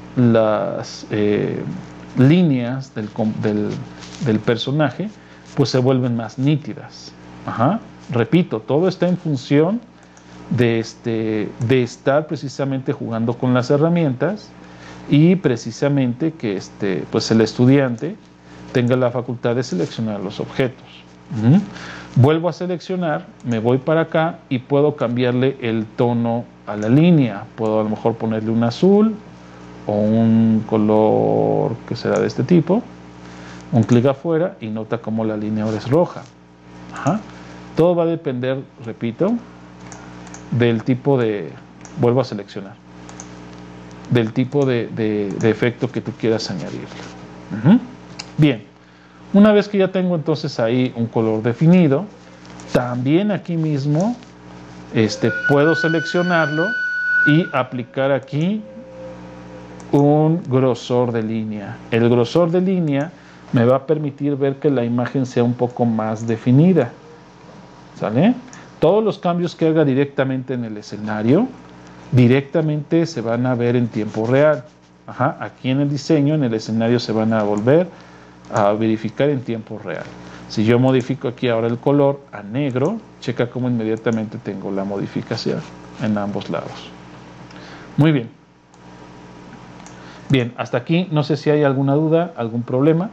líneas del personaje pues se vuelven más nítidas. Repito, todo está en función de estar precisamente jugando con las herramientas y precisamente que pues el estudiante tenga la facultad de seleccionar los objetos. Vuelvo a seleccionar, me voy para acá y puedo cambiarle el tono a la línea. Puedo a lo mejor ponerle un azul o un color que será de este tipo. Un clic afuera y nota cómo la línea ahora es roja. Todo va a depender, repito, del tipo de... Vuelvo a seleccionar. Del tipo de efecto que tú quieras añadir. Bien. Una vez que ya tengo entonces ahí un color definido, también aquí mismo puedo seleccionarlo y aplicar aquí un grosor de línea. El grosor de línea me va a permitir ver que la imagen sea un poco más definida. ¿Sale? Todos los cambios que haga directamente en el escenario, directamente se van a ver en tiempo real. Aquí en el diseño, en el escenario se van a volver a verificar en tiempo real. Si yo modifico aquí ahora el color a negro, checa cómo inmediatamente tengo la modificación en ambos lados. Muy bien. Bien, hasta aquí no sé si hay alguna duda, algún problema.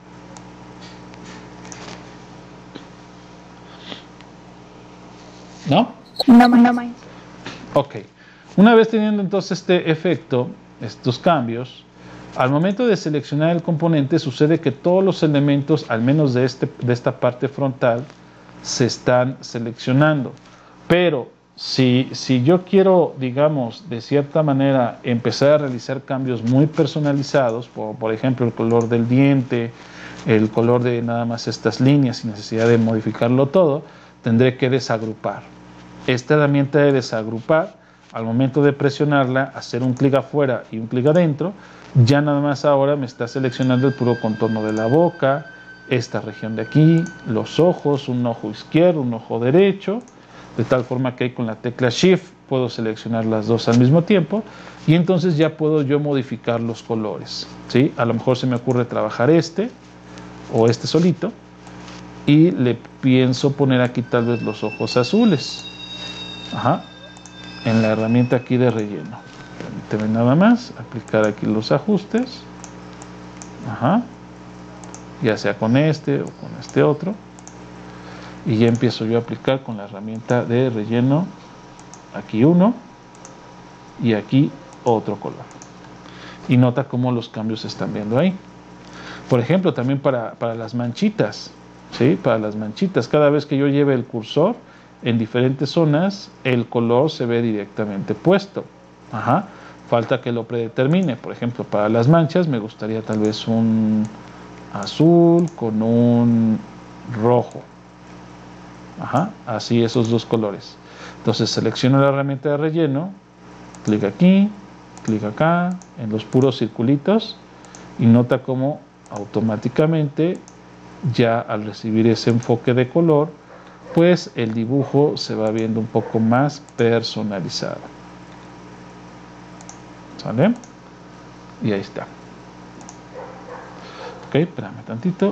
¿No? No más. Ok. Una vez teniendo entonces este efecto, estos cambios, al momento de seleccionar el componente sucede que todos los elementos, al menos de esta parte frontal, se están seleccionando. Pero si yo quiero, digamos, de cierta manera empezar a realizar cambios muy personalizados, por ejemplo el color del diente, el color de nada más estas líneas sin necesidad de modificarlo todo, tendré que desagrupar. Esta herramienta de desagrupar, al momento de presionarla, hacer un clic afuera y un clic adentro, ya nada más ahora me está seleccionando el puro contorno de la boca, esta región de aquí, los ojos, un ojo izquierdo, un ojo derecho, de tal forma que ahí con la tecla Shift puedo seleccionar las dos al mismo tiempo y entonces ya puedo yo modificar los colores, ¿sí? A lo mejor se me ocurre trabajar o este solito y le pienso poner aquí tal vez los ojos azules, en la herramienta aquí de relleno. Permíteme nada más aplicar aquí los ajustes. Ajá. Ya sea con este o con este otro. Y ya empiezo yo a aplicar con la herramienta de relleno. Aquí uno. Y aquí otro color. Y nota cómo los cambios se están viendo ahí. Por ejemplo, también para las manchitas. ¿Sí? Para las manchitas. Cada vez que yo lleve el cursor en diferentes zonas, el color se ve directamente puesto. Ajá. Falta que lo predetermine. Por ejemplo, para las manchas me gustaría tal vez un azul con un rojo. Ajá. Así esos dos colores. Entonces selecciono la herramienta de relleno, clic aquí, clic acá, en los puros circulitos, y nota cómo automáticamente ya al recibir ese enfoque de color, pues el dibujo se va viendo un poco más personalizado. ¿Sale? Y ahí está. Ok, espérame tantito.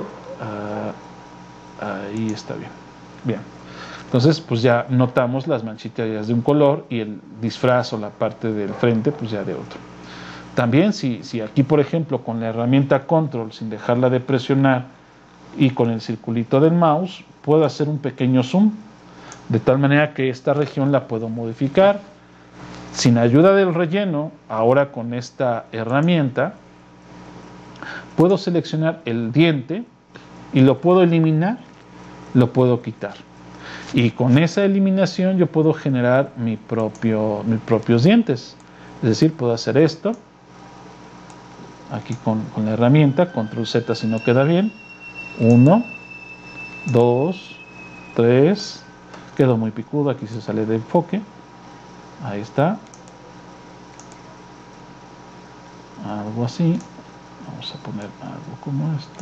Ahí está bien. Bien. Entonces, pues ya notamos las manchitas ya de un color y el disfraz o la parte del frente, pues ya de otro. También, si aquí, por ejemplo, con la herramienta Control, sin dejarla de presionar y con el circulito del mouse, puedo hacer un pequeño zoom, de tal manera que esta región la puedo modificar. Sin ayuda del relleno, ahora con esta herramienta, puedo seleccionar el diente y lo puedo eliminar, lo puedo quitar. Y con esa eliminación yo puedo generar mis propios dientes. Es decir, puedo hacer esto, aquí con la herramienta, Control Z si no queda bien. 1, 2, 3, quedó muy picudo, aquí se sale de enfoque. Ahí está. Algo así. Vamos a poner algo como esto.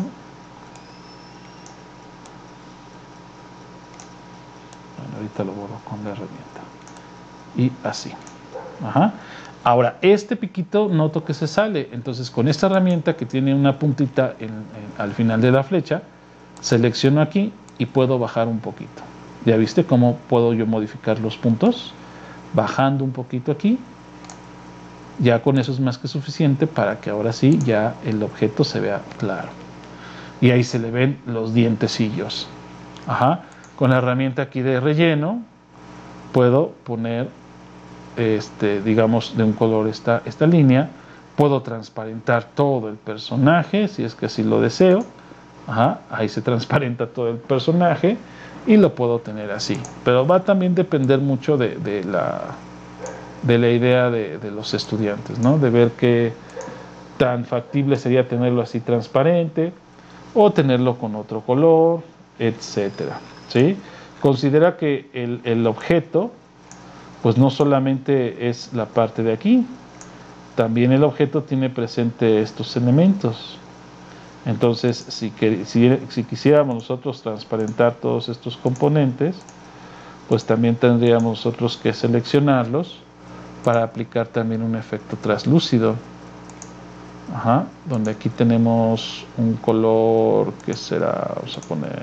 Bueno, ahorita lo borro con la herramienta. Y así. Ajá. Ahora, este piquito noto que se sale. Entonces, con esta herramienta que tiene una puntita al final de la flecha, selecciono aquí y puedo bajar un poquito. ¿Ya viste cómo puedo yo modificar los puntos? Bajando un poquito aquí. Ya con eso es más que suficiente para que ahora sí ya el objeto se vea claro. Y ahí se le ven los dientecillos. Ajá. Con la herramienta aquí de relleno puedo poner, digamos, de un color esta línea. Puedo transparentar todo el personaje si es que así lo deseo. Ajá. Ahí se transparenta todo el personaje y lo puedo tener así. Pero va a también depender mucho de la idea de los estudiantes, ¿no? De ver qué tan factible sería tenerlo así transparente o tenerlo con otro color, etcétera. ¿Sí? Considera que el objeto, pues no solamente es la parte de aquí, también el objeto tiene presente estos elementos. Entonces, si quisiéramos nosotros transparentar todos estos componentes, pues también tendríamos nosotros que seleccionarlos para aplicar también un efecto translúcido. Ajá, donde aquí tenemos un color que será, vamos a poner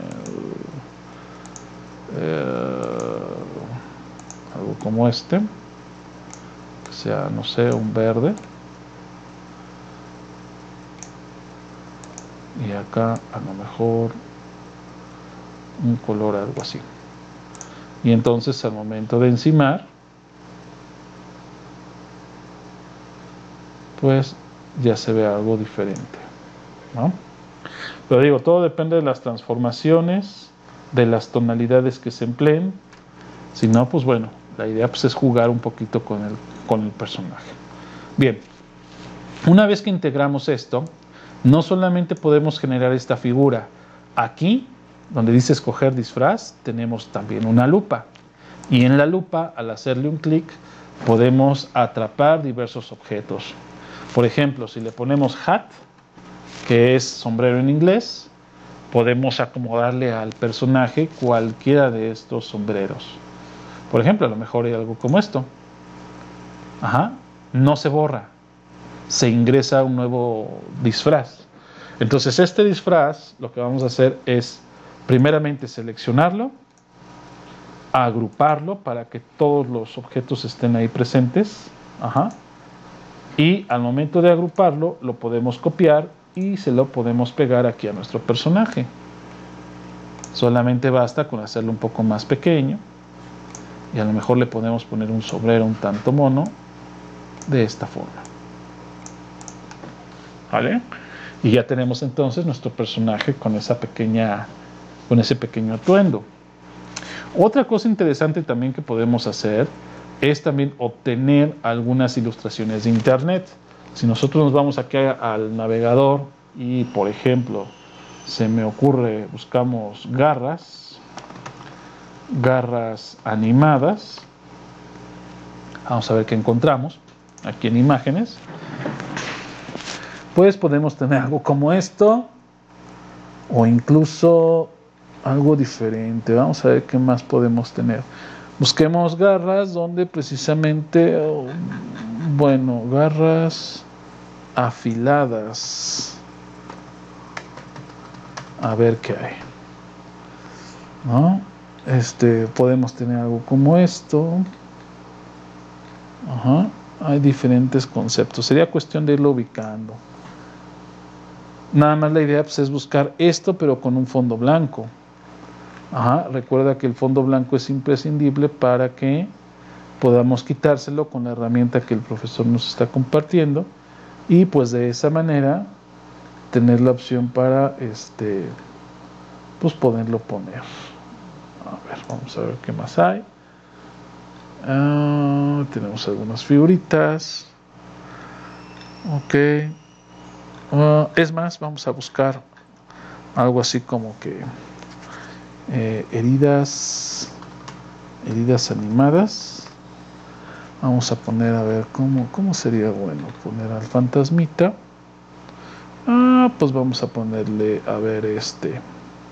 algo como este, que sea, no sé, un verde. Y acá a lo mejor un color algo así. Y entonces al momento de encimar, pues ya se ve algo diferente, ¿no? Pero digo, todo depende de las transformaciones, de las tonalidades que se empleen. Si no, pues bueno, la idea pues es jugar un poquito con el personaje. Bien, una vez que integramos esto, no solamente podemos generar esta figura. Aquí, donde dice escoger disfraz, tenemos también una lupa. Y en la lupa, al hacerle un clic, podemos atrapar diversos objetos. Por ejemplo, si le ponemos hat, que es sombrero en inglés, podemos acomodarle al personaje cualquiera de estos sombreros. Por ejemplo, a lo mejor hay algo como esto. Ajá, no se borra, se ingresa un nuevo disfraz. Entonces este disfraz, lo que vamos a hacer es primeramente seleccionarlo, agruparlo para que todos los objetos estén ahí presentes. Ajá. Y al momento de agruparlo, lo podemos copiar y se lo podemos pegar aquí a nuestro personaje. Solamente basta con hacerlo un poco más pequeño. Y a lo mejor le podemos poner un sombrero un tanto mono de esta forma. ¿Vale? Y ya tenemos entonces nuestro personaje con ese pequeño atuendo. Otra cosa interesante también que podemos hacer es también obtener algunas ilustraciones de internet. Si nosotros nos vamos aquí al navegador y, por ejemplo, se me ocurre, buscamos garras animadas, vamos a ver qué encontramos aquí en imágenes. Pues podemos tener algo como esto, o incluso algo diferente. Vamos a ver qué más podemos tener. Busquemos garras donde precisamente, bueno, garras afiladas. A ver qué hay, ¿no? Podemos tener algo como esto. Ajá. Hay diferentes conceptos. Sería cuestión de irlo ubicando. Nada más la idea pues, es buscar esto, pero con un fondo blanco. Ajá. Recuerda que el fondo blanco es imprescindible para que podamos quitárselo con la herramienta que el profesor nos está compartiendo. Y pues de esa manera tener la opción para pues poderlo poner. A ver, vamos a ver qué más hay. Tenemos algunas figuritas. Ok. Es más, vamos a buscar algo así como que heridas animadas. Vamos a poner, a ver, ¿cómo sería bueno poner al fantasmita? Pues vamos a ponerle, a ver este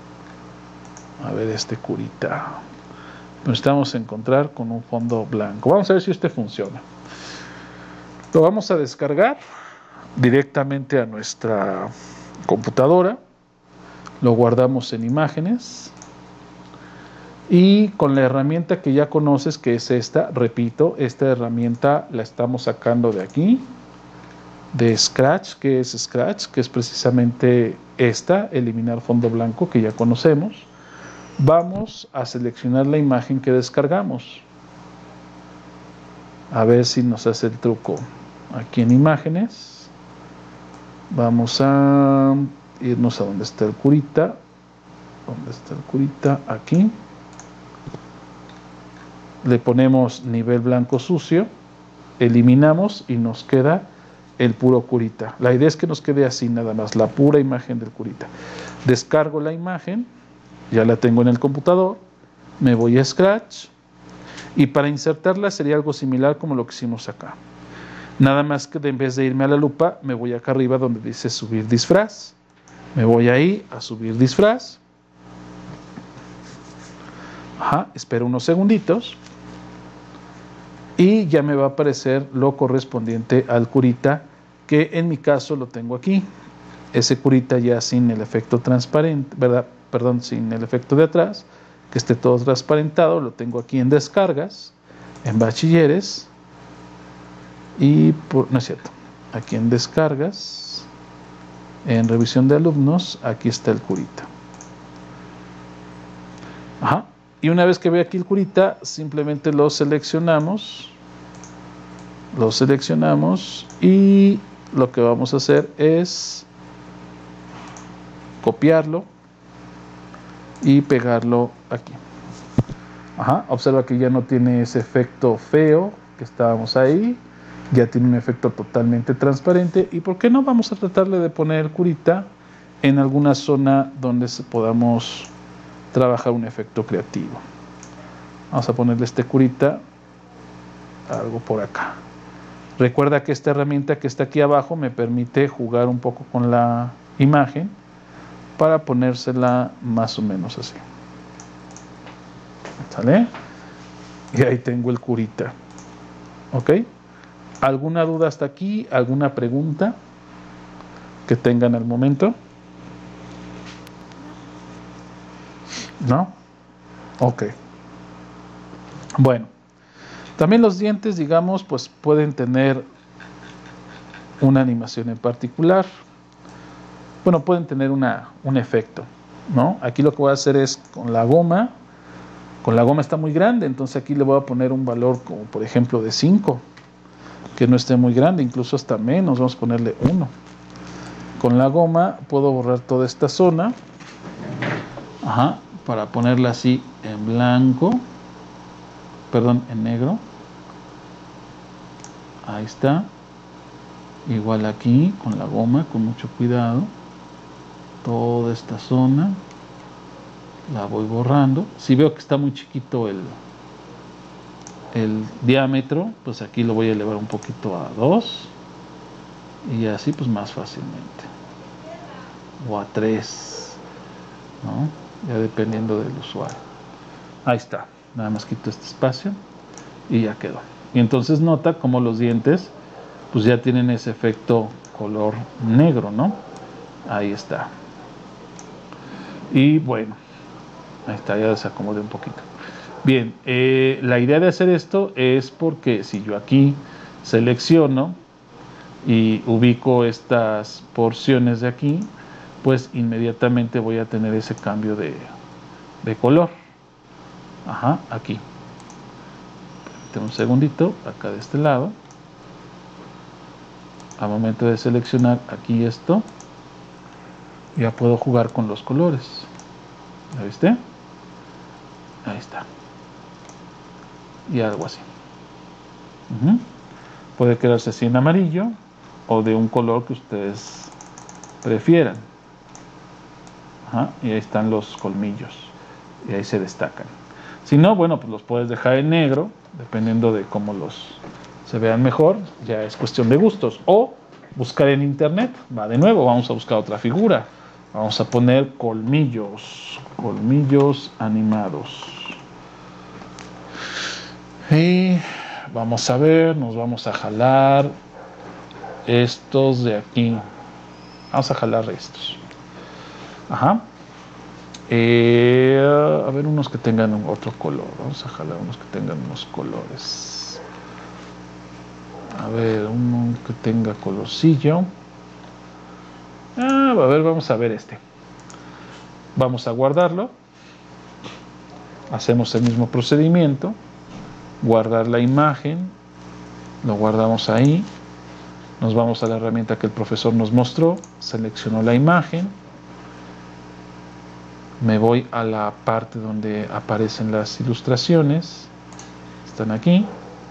curita. Necesitamos encontrar con un fondo blanco. Vamos a ver si funciona. Lo vamos a descargar directamente a nuestra computadora. Lo guardamos en imágenes. Y con la herramienta que ya conoces, que es esta, repito, esta herramienta la estamos sacando de aquí, de Scratch. ¿Qué es Scratch? Que es precisamente esta, eliminar fondo blanco, que ya conocemos. Vamos a seleccionar la imagen que descargamos. A ver si nos hace el truco. Aquí en imágenes. Vamos a irnos a donde está el curita. ¿Dónde está el curita? Aquí. Le ponemos nivel blanco sucio. Eliminamos y nos queda el puro curita. La idea es que nos quede así nada más, la pura imagen del curita. Descargo la imagen. Ya la tengo en el computador, me voy a Scratch y para insertarla sería algo similar como lo que hicimos acá. Nada más que en vez de irme a la lupa, me voy acá arriba donde dice subir disfraz. Me voy ahí a subir disfraz. Espero unos segunditos y ya me va a aparecer lo correspondiente al curita, que en mi caso lo tengo aquí. Ese curita ya sin el efecto transparente, ¿verdad? Perdón, sin el efecto de atrás, que esté todo transparentado, lo tengo aquí en descargas, en bachilleres, y no es cierto, aquí en descargas, en revisión de alumnos, aquí está el curita. Y una vez que ve aquí el curita, simplemente lo seleccionamos y lo que vamos a hacer es copiarlo y pegarlo aquí. Observa que ya no tiene ese efecto feo que estábamos ahí, ya tiene un efecto totalmente transparente. Y por qué no vamos a tratarle de poner el curita en alguna zona donde podamos trabajar un efecto creativo. Vamos a ponerle este curita algo por acá. Recuerda que esta herramienta que está aquí abajo me permite jugar un poco con la imagen para ponérsela más o menos así. ¿Sale? Y ahí tengo el curita. ¿Ok? ¿Alguna duda hasta aquí? ¿Alguna pregunta que tengan al momento? ¿No? Ok. Bueno. También los dientes, digamos, pues pueden tener una animación en particular. Bueno, pueden tener un efecto, ¿no? Aquí lo que voy a hacer es con la goma está muy grande, entonces aquí le voy a poner un valor como por ejemplo de 5, que no esté muy grande, incluso hasta menos, vamos a ponerle 1. Con la goma puedo borrar toda esta zona, para ponerla así en blanco, perdón, en negro. Ahí está. Igual aquí con la goma, con mucho cuidado, toda esta zona la voy borrando. Si veo que está muy chiquito el diámetro, pues aquí lo voy a elevar un poquito a 2 y así pues más fácilmente, o a 3, ¿no? Ya dependiendo del usuario. Ahí está, nada más quito este espacio y ya quedó. Y entonces nota como los dientes pues ya tienen ese efecto color negro, ¿no? Ahí está. Y bueno, ahí está, ya desacomodé un poquito. Bien, la idea de hacer esto es porque si yo aquí selecciono y ubico estas porciones de aquí, pues inmediatamente voy a tener ese cambio de color. Aquí. Tengo un segundito, acá de este lado. Al momento de seleccionar aquí esto, ya puedo jugar con los colores. ¿Ya viste? Ahí está. Y algo así. Puede quedarse así en amarillo o de un color que ustedes prefieran. Y ahí están los colmillos y ahí se destacan. Si no, bueno, pues los puedes dejar en negro, dependiendo de cómo se vean mejor. Ya es cuestión de gustos. O buscar en internet. Va de nuevo, vamos a buscar otra figura. Vamos a poner colmillos animados. Y vamos a ver, nos vamos a jalar estos de aquí. Vamos a jalar estos. A ver, unos que tengan otro color. Vamos a jalar unos que tengan unos colores. A ver, uno que tenga colorcillo. A ver, vamos a ver este. Vamos a guardarlo. Hacemos el mismo procedimiento. Guardar la imagen. Lo guardamos ahí. Nos vamos a la herramienta que el profesor nos mostró. Selecciono la imagen. Me voy a la parte donde aparecen las ilustraciones. Están aquí.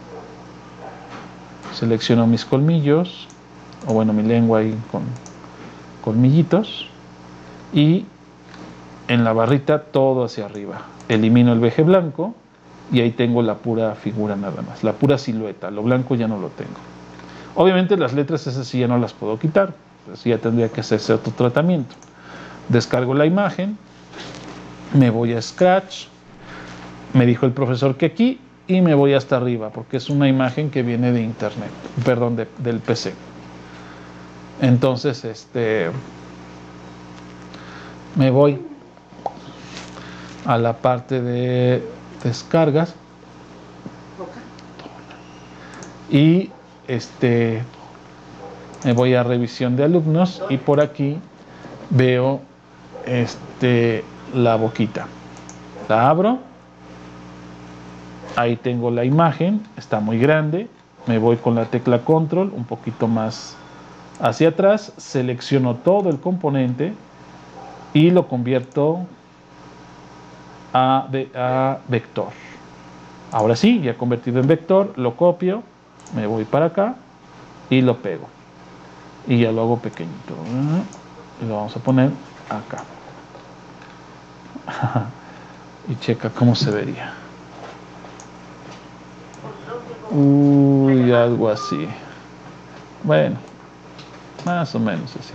Selecciono mis colmillos, o bueno, mi lengua ahí con colmillitos. Y en la barrita todo hacia arriba. Elimino el veje blanco y ahí tengo la pura figura nada más. La pura silueta. Lo blanco ya no lo tengo. Obviamente las letras esas sí ya no las puedo quitar. Así ya tendría que hacerse otro tratamiento. Descargo la imagen. Me voy a Scratch, me dijo el profesor que aquí, y me voy hasta arriba, porque es una imagen que viene de internet, perdón, del PC. Entonces, me voy a la parte de descargas, y me voy a revisión de alumnos, y por aquí veo la boquita. La abro, ahí tengo la imagen, está muy grande. Me voy con la tecla control un poquito más hacia atrás, selecciono todo el componente y lo convierto a vector. Ahora sí, ya convertido en vector, lo copio, me voy para acá y lo pego, y ya lo hago pequeñito y lo vamos a poner acá. Y checa cómo se vería. Uy, algo así. Bueno, más o menos así.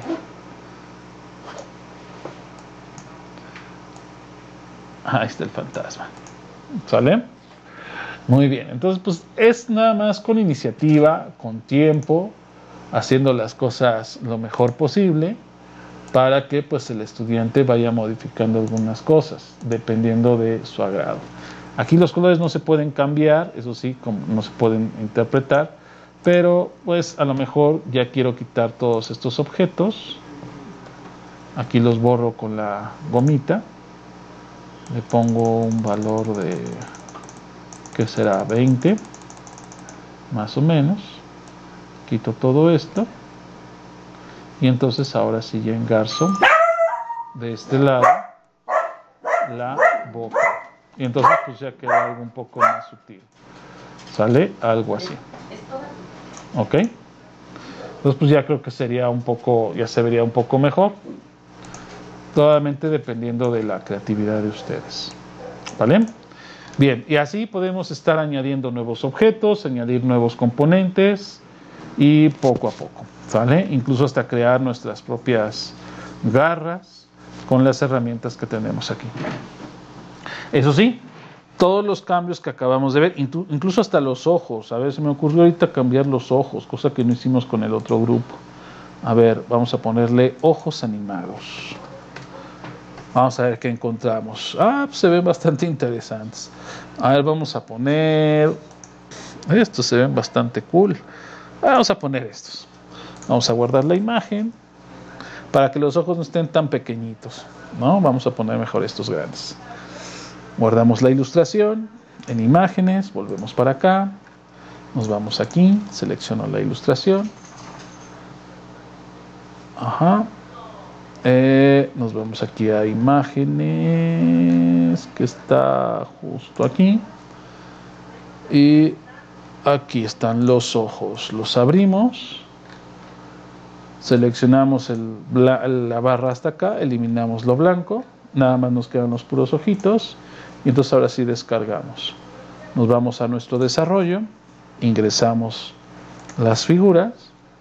Ahí está el fantasma. ¿Sale? Muy bien. Entonces, pues es nada más con iniciativa, con tiempo, haciendo las cosas lo mejor posible, para que pues el estudiante vaya modificando algunas cosas dependiendo de su agrado. Aquí los colores no se pueden cambiar, eso sí, no se pueden interpretar, pero pues a lo mejor ya quiero quitar todos estos objetos. Aquí los borro con la gomita. Le pongo un valor de, ¿qué será? 20, más o menos. Quito todo esto. Y entonces ahora sí ya engarzo de este lado la boca. Y entonces pues ya queda algo un poco más sutil. ¿Sale? Algo así. ¿Ok? Entonces pues ya creo que sería un poco, ya se vería un poco mejor. Totalmente dependiendo de la creatividad de ustedes. ¿Vale? Bien, y así podemos estar añadiendo nuevos objetos, añadir nuevos componentes y poco a poco, ¿sale? Incluso hasta crear nuestras propias garras con las herramientas que tenemos aquí. Eso sí, todos los cambios que acabamos de ver, incluso hasta los ojos. A ver, se me ocurrió ahorita cambiar los ojos, cosa que no hicimos con el otro grupo. A ver, vamos a ponerle ojos animados. Vamos a ver qué encontramos. Pues se ven bastante interesantes. A ver, vamos a poner... Estos se ven bastante cool. Vamos a poner estos. Vamos a guardar la imagen para que los ojos no estén tan pequeñitos, ¿no? Vamos a poner mejor estos grandes. Guardamos la ilustración en imágenes, volvemos para acá, nos vamos aquí, selecciono la ilustración. Ajá. Nos vamos aquí a imágenes, que está justo aquí. Y aquí están los ojos. Los abrimos. Seleccionamos la barra hasta acá, eliminamos lo blanco. Nada más nos quedan los puros ojitos. Y entonces ahora sí descargamos. Nos vamos a nuestro desarrollo. Ingresamos las figuras.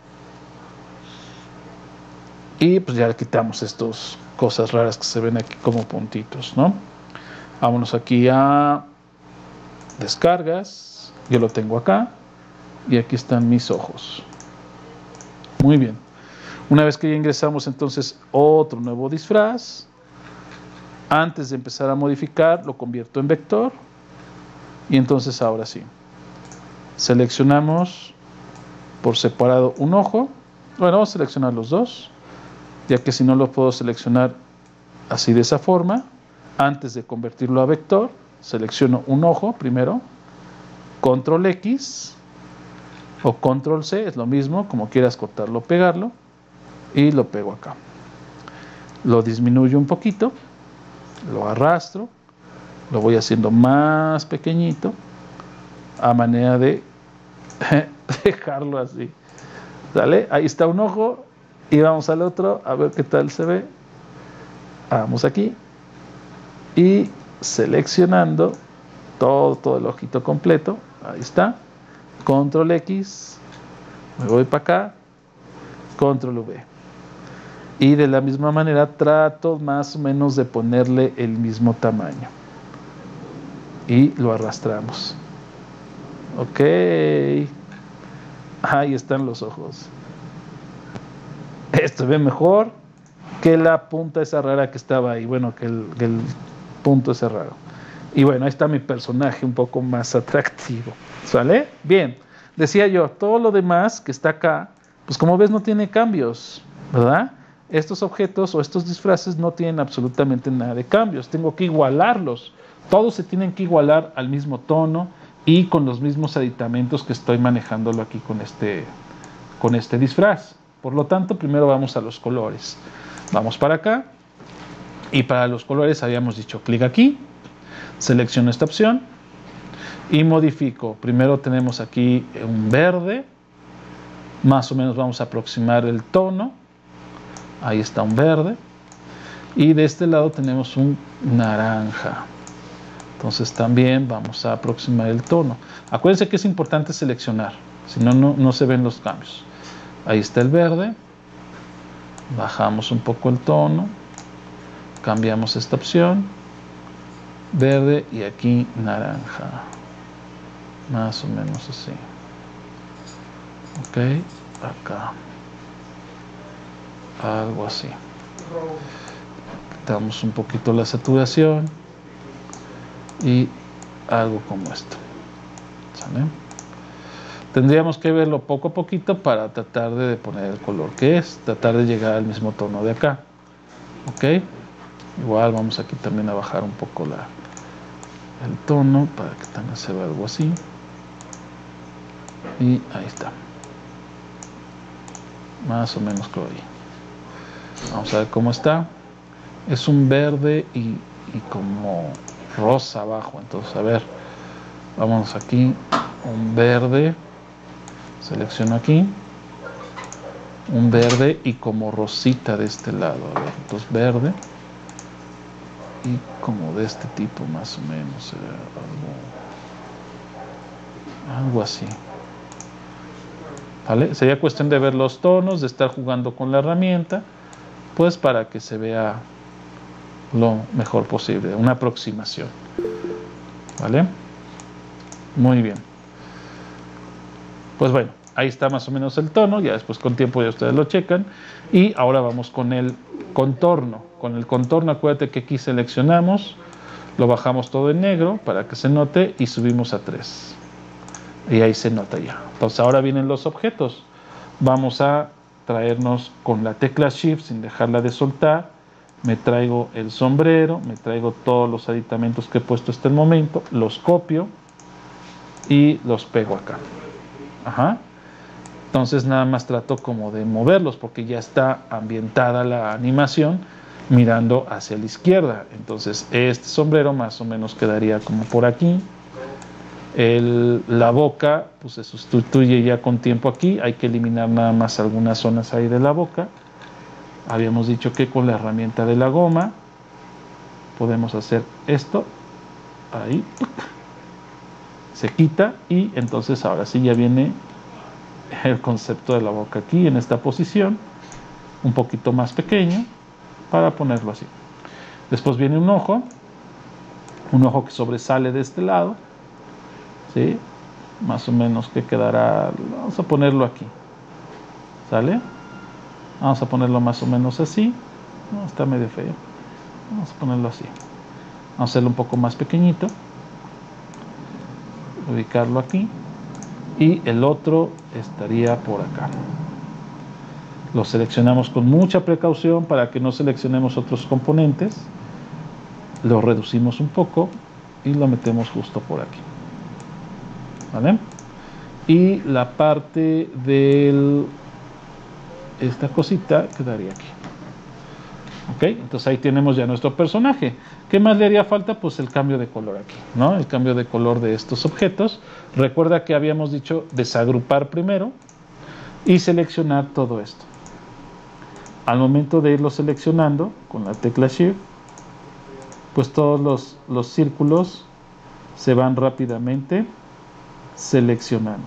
Y pues ya quitamos estas cosas raras que se ven aquí como puntitos, ¿no? Vámonos aquí a descargas. Yo lo tengo acá. Y aquí están mis ojos. Muy bien. Una vez que ya ingresamos entonces otro nuevo disfraz, antes de empezar a modificar lo convierto en vector. Y entonces ahora sí. Seleccionamos por separado un ojo. Bueno, vamos a seleccionar los dos, ya que si no lo puedo seleccionar así de esa forma. Antes de convertirlo a vector, selecciono un ojo primero, control X o control C, es lo mismo, como quieras cortarlo o pegarlo, y lo pego acá. Lo disminuyo un poquito, lo arrastro, lo voy haciendo más pequeñito, a manera de dejarlo así. ¿Sale? Ahí está un ojo. Y vamos al otro, a ver qué tal se ve. Vamos aquí. Y seleccionando todo el ojito completo. Ahí está. Control X. Me voy para acá. Control V. Y de la misma manera trato más o menos de ponerle el mismo tamaño. Y lo arrastramos. Ok. Ahí están los ojos. Esto ve mejor que la punta esa rara que estaba ahí. Bueno, que el punto ese raro. Y bueno, ahí está mi personaje un poco más atractivo. ¿Sale? Bien. Decía yo, todo lo demás que está acá, pues como ves no tiene cambios, ¿verdad? Estos objetos o estos disfraces no tienen absolutamente nada de cambios. Tengo que igualarlos. Todos se tienen que igualar al mismo tono y con los mismos aditamentos que estoy manejándolo aquí con este disfraz. Por lo tanto, primero vamos a los colores. Vamos para acá. Y para los colores habíamos dicho clic aquí. Selecciono esta opción. Y modifico. Primero tenemos aquí un verde. Más o menos vamos a aproximar el tono. Ahí está un verde. Y de este lado tenemos un naranja. Entonces también vamos a aproximar el tono. Acuérdense que es importante seleccionar. Si no, no se ven los cambios. Ahí está el verde, bajamos un poco el tono, cambiamos esta opción, verde y aquí naranja, más o menos así. Ok, acá, algo así. Quitamos un poquito la saturación y algo como esto. ¿Sale? Tendríamos que verlo poco a poquito para tratar de poner el color que es, tratar de llegar al mismo tono de acá. Ok, igual vamos aquí también a bajar un poco el tono para que también se vea algo así. Y ahí está, más o menos creo ahí. Vamos a ver cómo está. Es un verde y como rosa abajo. Entonces, a ver, vamos aquí, un verde, selecciono aquí, un verde y como rosita de este lado. A ver, entonces verde y como de este tipo más o menos, algo así. ¿Vale? Sería cuestión de ver los tonos, de estar jugando con la herramienta, pues para que se vea lo mejor posible, una aproximación. ¿Vale? Muy bien. Pues bueno, ahí está más o menos el tono, ya después con tiempo ya ustedes lo checan. Y ahora vamos con el contorno. Con el contorno, acuérdate que aquí seleccionamos, lo bajamos todo en negro para que se note y subimos a 3. Y ahí se nota ya. Entonces ahora vienen los objetos. Vamos a traernos con la tecla Shift sin dejarla de soltar. Me traigo el sombrero, me traigo todos los aditamentos que he puesto hasta el momento, los copio y los pego acá. Ajá. Entonces nada más trato como de moverlos porque ya está ambientada la animación mirando hacia la izquierda. Entonces este sombrero más o menos quedaría como por aquí. La boca pues se sustituye ya con tiempo aquí. Hay que eliminar nada más algunas zonas ahí de la boca. Habíamos dicho que con la herramienta de la goma podemos hacer esto. Ahí se quita y entonces ahora sí ya viene el concepto de la boca aquí en esta posición, un poquito más pequeño para ponerlo así. Después viene un ojo que sobresale de este lado, ¿sí? Más o menos que quedará, vamos a ponerlo aquí, ¿sale? Vamos a ponerlo más o menos así, no, está medio feo, vamos a ponerlo así, vamos a hacerlo un poco más pequeñito, ubicarlo aquí y el otro estaría por acá. Lo seleccionamos con mucha precaución para que no seleccionemos otros componentes, lo reducimos un poco y lo metemos justo por aquí, ¿vale? Y la parte de esta cosita quedaría aquí. Ok, entonces ahí tenemos ya nuestro personaje. ¿Qué más le haría falta? Pues el cambio de color aquí, ¿no? El cambio de color de estos objetos. Recuerda que habíamos dicho desagrupar primero y seleccionar todo esto. Al momento de irlo seleccionando con la tecla Shift, pues todos los círculos se van rápidamente seleccionando.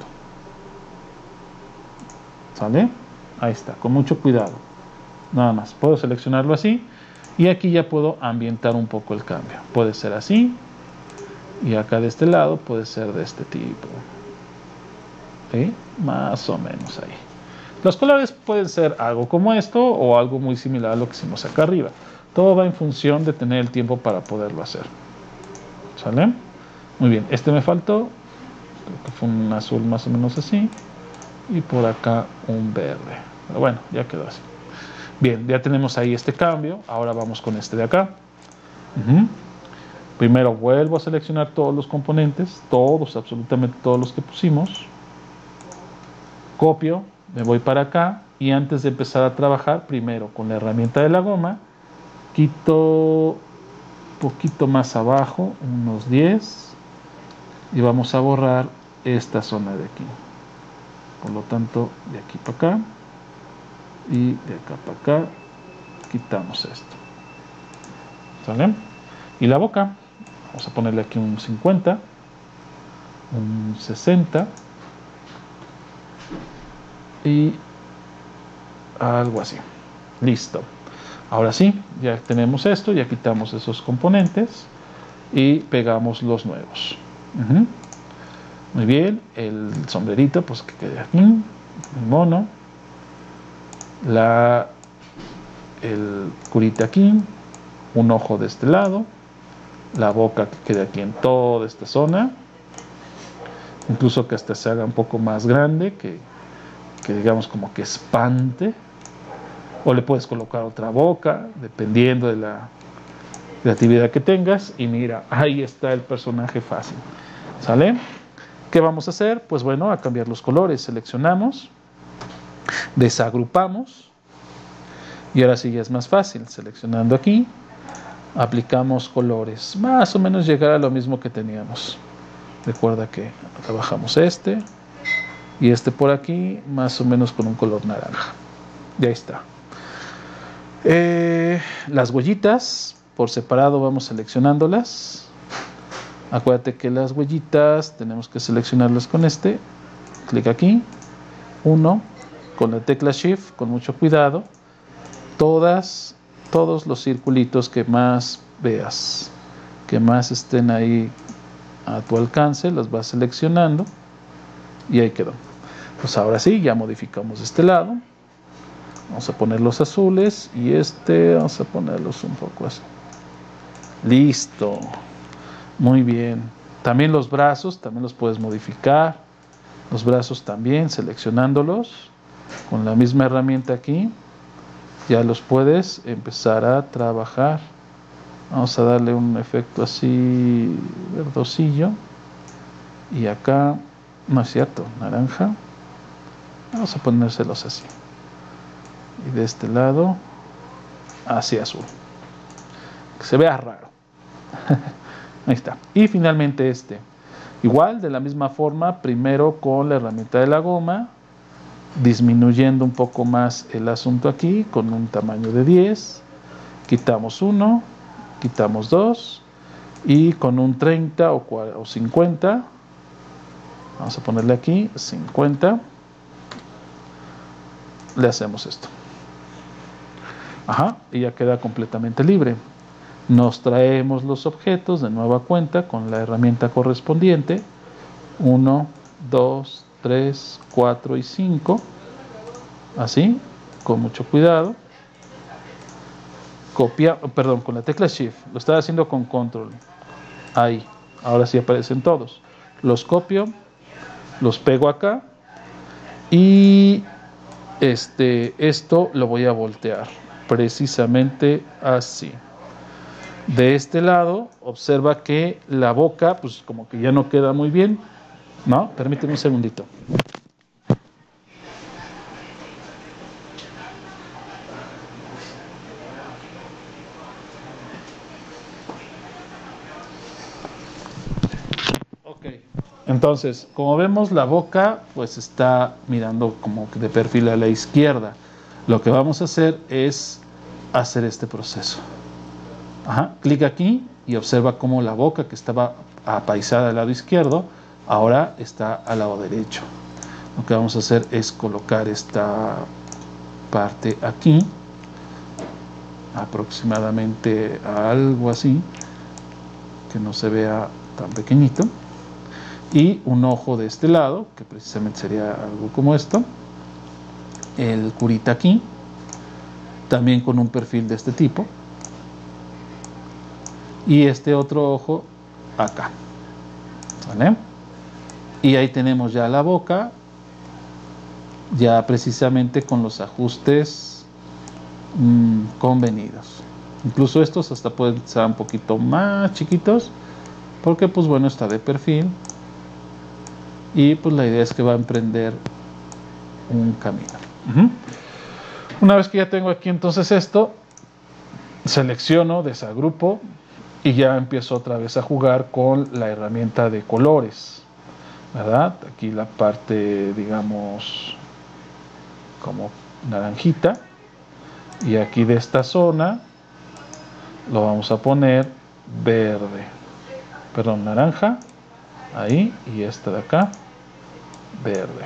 ¿Sale? Ahí está, con mucho cuidado. Nada más, puedo seleccionarlo así y aquí ya puedo ambientar un poco el cambio. Puede ser así y acá de este lado puede ser de este tipo. ¿Sí? Más o menos ahí. Los colores pueden ser algo como esto o algo muy similar a lo que hicimos acá arriba. Todo va en función de tener el tiempo para poderlo hacer. ¿Sale? Muy bien, este me faltó. Creo que fue un azul más o menos así. Y por acá un verde. Pero bueno, ya quedó así. Bien, ya tenemos ahí este cambio. Ahora vamos con este de acá. Primero vuelvo a seleccionar todos los componentes. Todos, absolutamente todos los que pusimos. Copio, me voy para acá. Y antes de empezar a trabajar, primero con la herramienta de la goma, quito un poquito más abajo, unos 10. Y vamos a borrar esta zona de aquí. Por lo tanto, de aquí para acá y de acá para acá quitamos esto. ¿Sale? Y la boca, vamos a ponerle aquí un 50, un 60 y algo así. Listo. Ahora sí, ya tenemos esto, ya quitamos esos componentes y pegamos los nuevos. Muy bien, el sombrerito pues que quede aquí, el mono, el curita aquí, un ojo de este lado, la boca que quede aquí en toda esta zona incluso que hasta se haga un poco más grande, que digamos como que espante, o le puedes colocar otra boca, dependiendo de la creatividad que tengas. Y mira, ahí está el personaje fácil, ¿sale? ¿Qué vamos a hacer? Pues bueno, a cambiar los colores. Seleccionamos, desagrupamos, y ahora sí ya es más fácil. Seleccionando aquí, aplicamos colores, más o menos llegar a lo mismo que teníamos. Recuerda que trabajamos este y este por aquí, más o menos con un color naranja. Ya está. Las huellitas por separado vamos seleccionándolas. Acuérdate que las huellitas tenemos que seleccionarlas con este. Clic aquí, uno, con la tecla Shift, con mucho cuidado. Todos los circulitos que más veas, que más estén ahí a tu alcance, los vas seleccionando y ahí quedó. Pues ahora sí, ya modificamos este lado. Vamos a poner los azules y vamos a ponerlos un poco así. Listo. Muy bien. También los brazos, también los puedes modificar. Los brazos también, seleccionándolos con la misma herramienta aquí. Ya los puedes empezar a trabajar. Vamos a darle un efecto así verdosillo. Y acá, no es cierto, naranja. Vamos a ponérselos así. Y de este lado, hacia azul. Que se vea raro. Ahí está. Y finalmente igual, de la misma forma, primero con la herramienta de la goma, disminuyendo un poco más el asunto aquí, con un tamaño de 10. Quitamos 1, quitamos 2, y con un 30 o 50, vamos a ponerle aquí, 50, le hacemos esto. Ajá, y ya queda completamente libre. Nos traemos los objetos de nueva cuenta con la herramienta correspondiente. 1, 2, 3, 4 y 5. Así, con mucho cuidado. Con la tecla Shift. Lo estaba haciendo con Control. Ahí, ahora sí aparecen todos. Los copio, los pego acá. Y esto lo voy a voltear. Precisamente así. De este lado, observa que la boca, pues como que ya no queda muy bien. No, permíteme un segundito. Ok, entonces, como vemos, la boca pues está mirando como que de perfil a la izquierda. Lo que vamos a hacer es hacer este proceso. Ajá, clic aquí y observa cómo la boca, que estaba apaisada al lado izquierdo, ahora está al lado derecho. Lo que vamos a hacer es colocar esta parte aquí, aproximadamente algo así, que no se vea tan pequeñito, y un ojo de este lado, que precisamente sería algo como esto, el curita aquí, también con un perfil de este tipo, y este otro ojo acá, ¿vale? Y ahí tenemos ya la boca, ya precisamente con los ajustes convenidos. Incluso estos hasta pueden ser un poquito más chiquitos, porque pues bueno, está de perfil, y pues la idea es que va a emprender un camino. Una vez que ya tengo aquí entonces esto, selecciono, desagrupo, y ya empiezo otra vez a jugar con la herramienta de colores, ¿verdad? Aquí la parte, digamos, como naranjita, y aquí de esta zona lo vamos a poner verde, perdón, naranja, ahí, y esta de acá, verde,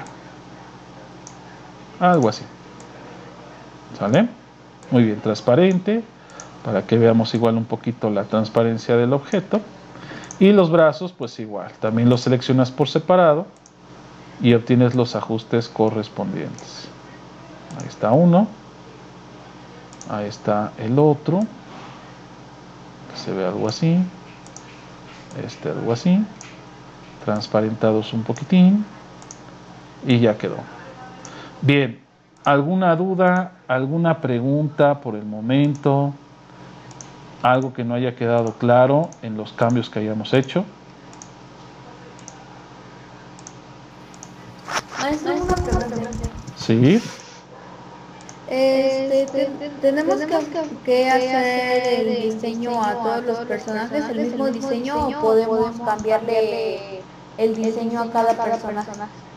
algo así, ¿sale? Muy bien, transparente, para que veamos igual un poquito la transparencia del objeto. Y los brazos, pues igual, también los seleccionas por separado y obtienes los ajustes correspondientes. Ahí está uno, ahí está el otro, que se ve algo así, algo así, transparentados un poquitín y ya quedó. Bien, ¿alguna duda, alguna pregunta por el momento? ¿Algo que no haya quedado claro en los cambios que hayamos hecho? Maestro, una pregunta. Sí. ¿Tenemos que hacer el diseño a todos los personajes, el mismo diseño, o podemos cambiarle el diseño a cada personaje?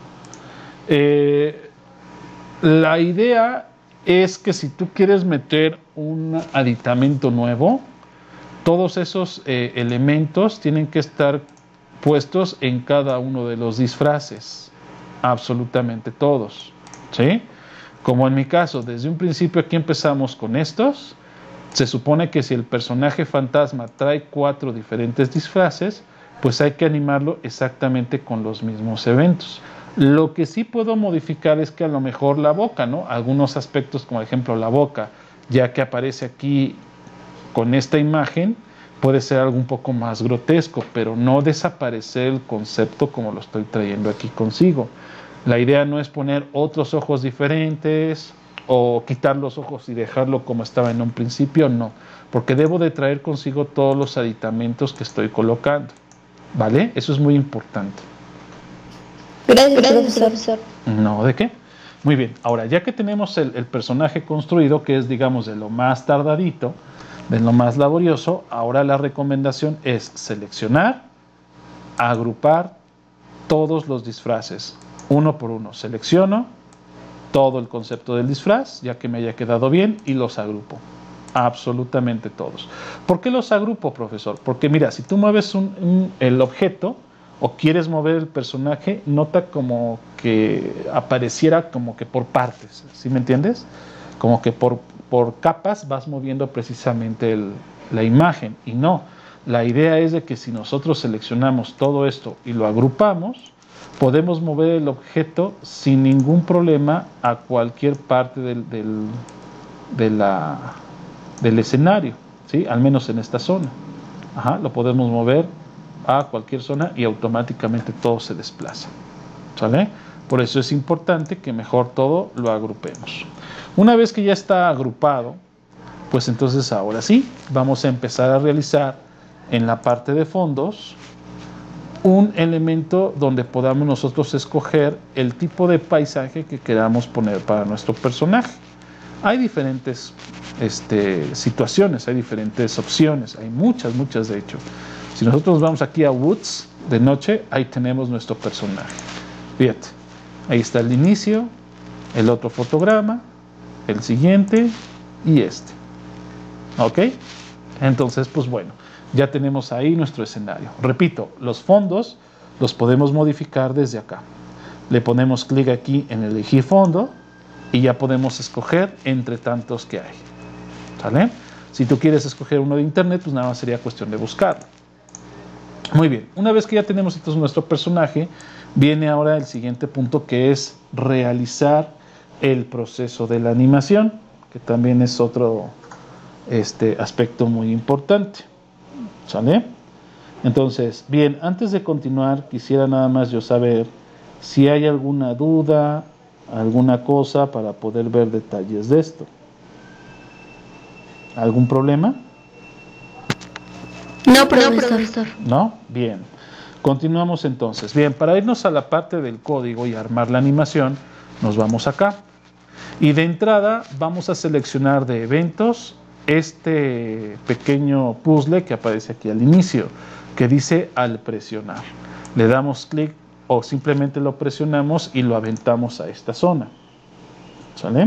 La idea es que si tú quieres meter un aditamento nuevo, todos esos elementos tienen que estar puestos en cada uno de los disfraces, absolutamente todos, ¿sí? Como en mi caso, desde un principio aquí empezamos con estos. Se supone que si el personaje fantasma trae 4 diferentes disfraces, pues hay que animarlo exactamente con los mismos eventos. Lo que sí puedo modificar es que a lo mejor la boca, ¿no? Algunos aspectos, como por ejemplo la boca, ya que aparece aquí con esta imagen, puede ser algo un poco más grotesco, pero no desaparecer el concepto como lo estoy trayendo aquí consigo. La idea no es poner otros ojos diferentes o quitar los ojos y dejarlo como estaba en un principio, no, porque debo de traer consigo todos los aditamentos que estoy colocando, ¿vale? Eso es muy importante. Gracias, profesor. No, ¿de qué? Muy bien, ahora ya que tenemos el personaje construido, que es digamos de lo más tardadito, de lo más laborioso, ahora la recomendación es seleccionar, agrupar todos los disfraces. Uno por uno, selecciono todo el concepto del disfraz, ya que me haya quedado bien, y los agrupo. Absolutamente todos. ¿Por qué los agrupo, profesor? Porque mira, si tú mueves el objeto o quieres mover el personaje, nota como que apareciera como que por partes, ¿sí me entiendes? Como que por capas vas moviendo precisamente la imagen, y no. La idea es de que si nosotros seleccionamos todo esto y lo agrupamos, podemos mover el objeto sin ningún problema a cualquier parte del escenario, ¿sí? Al menos en esta zona. Ajá, lo podemos mover a cualquier zona y automáticamente todo se desplaza, ¿sale? Por eso es importante que mejor todo lo agrupemos. Una vez que ya está agrupado, pues entonces ahora sí, vamos a empezar a realizar en la parte de fondos un elemento donde podamos nosotros escoger el tipo de paisaje que queramos poner para nuestro personaje. Hay diferentes situaciones, hay diferentes opciones, hay muchas de hecho. Si nosotros vamos aquí a Woods de noche, ahí tenemos nuestro personaje. Fíjate, ahí está el inicio, el otro fotograma, el siguiente y este. ¿Ok? Entonces, pues bueno, ya tenemos ahí nuestro escenario. Repito, los fondos los podemos modificar desde acá. Le ponemos clic aquí en elegir fondo y ya podemos escoger entre tantos que hay. ¿Sale? Si tú quieres escoger uno de internet, pues nada más sería cuestión de buscarlo. Muy bien, una vez que ya tenemos entonces nuestro personaje, viene ahora el siguiente punto, que es realizar el proceso de la animación, que también es otro aspecto muy importante. ¿Sale? Entonces, bien, antes de continuar, quisiera nada más yo saber si hay alguna duda, alguna cosa para poder ver detalles de esto. ¿Algún problema? No, profesor. ¿No? Bien. Continuamos entonces. Bien, para irnos a la parte del código y armar la animación, nos vamos acá. Y de entrada vamos a seleccionar de eventos este pequeño puzzle que aparece aquí al inicio, que dice al presionar. Le damos clic o simplemente lo presionamos y lo aventamos a esta zona. ¿Sale?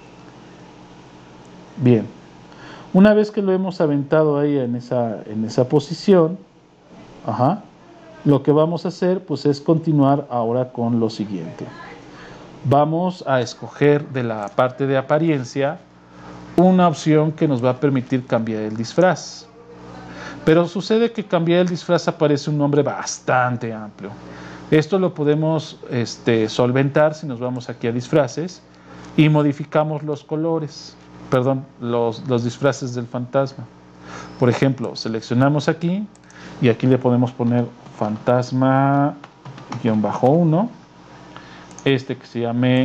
Bien. Una vez que lo hemos aventado ahí en esa posición, lo que vamos a hacer pues es continuar ahora con lo siguiente. Vamos a escoger de la parte de apariencia una opción que nos va a permitir cambiar el disfraz. Pero sucede que cambiar el disfraz aparece un nombre bastante amplio. Esto lo podemos solventar si nos vamos aquí a disfraces y modificamos los colores, perdón, los disfraces del fantasma. Por ejemplo, seleccionamos aquí y aquí le podemos poner fantasma-1, este que se llame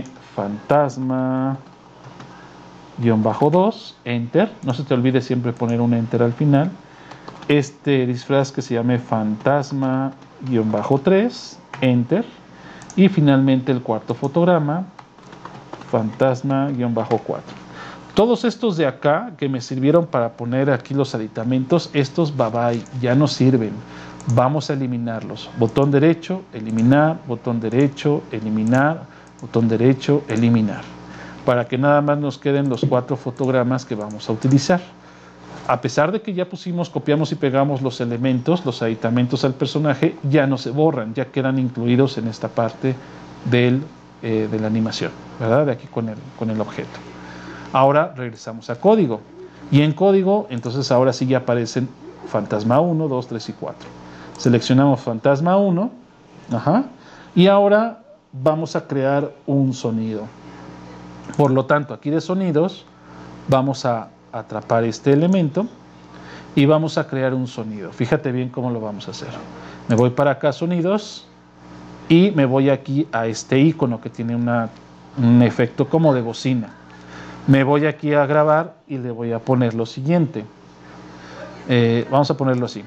fantasma-2, enter, no se te olvide siempre poner un enter al final, este disfraz que se llame fantasma-3, enter, y finalmente el cuarto fotograma, fantasma-4. Todos estos de acá que me sirvieron para poner aquí los aditamentos, estos bye bye, ya no sirven. Vamos a eliminarlos. Botón derecho, eliminar, botón derecho, eliminar, botón derecho, eliminar. Para que nada más nos queden los 4 fotogramas que vamos a utilizar. A pesar de que ya pusimos, copiamos y pegamos los elementos, los aditamentos al personaje, ya no se borran, ya quedan incluidos en esta parte de la animación, ¿verdad? De aquí con el objeto. Ahora regresamos a código. Y en código, entonces ahora sí ya aparecen fantasma 1, 2, 3 y 4. Seleccionamos fantasma 1. Y ahora vamos a crear un sonido. Por lo tanto, aquí de sonidos, vamos a atrapar este elemento y vamos a crear un sonido. Fíjate bien cómo lo vamos a hacer. Me voy para acá, sonidos, y me voy aquí a este icono que tiene un efecto como de bocina. Me voy aquí a grabar y le voy a poner lo siguiente. Vamos a ponerlo así.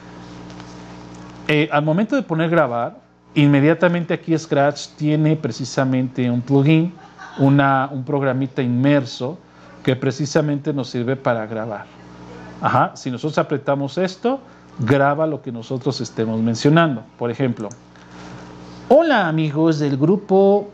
Al momento de poner grabar, inmediatamente aquí Scratch tiene precisamente un plugin, un programita inmerso que precisamente nos sirve para grabar. Si nosotros apretamos esto, graba lo que nosotros estemos mencionando. Por ejemplo, hola amigos del grupo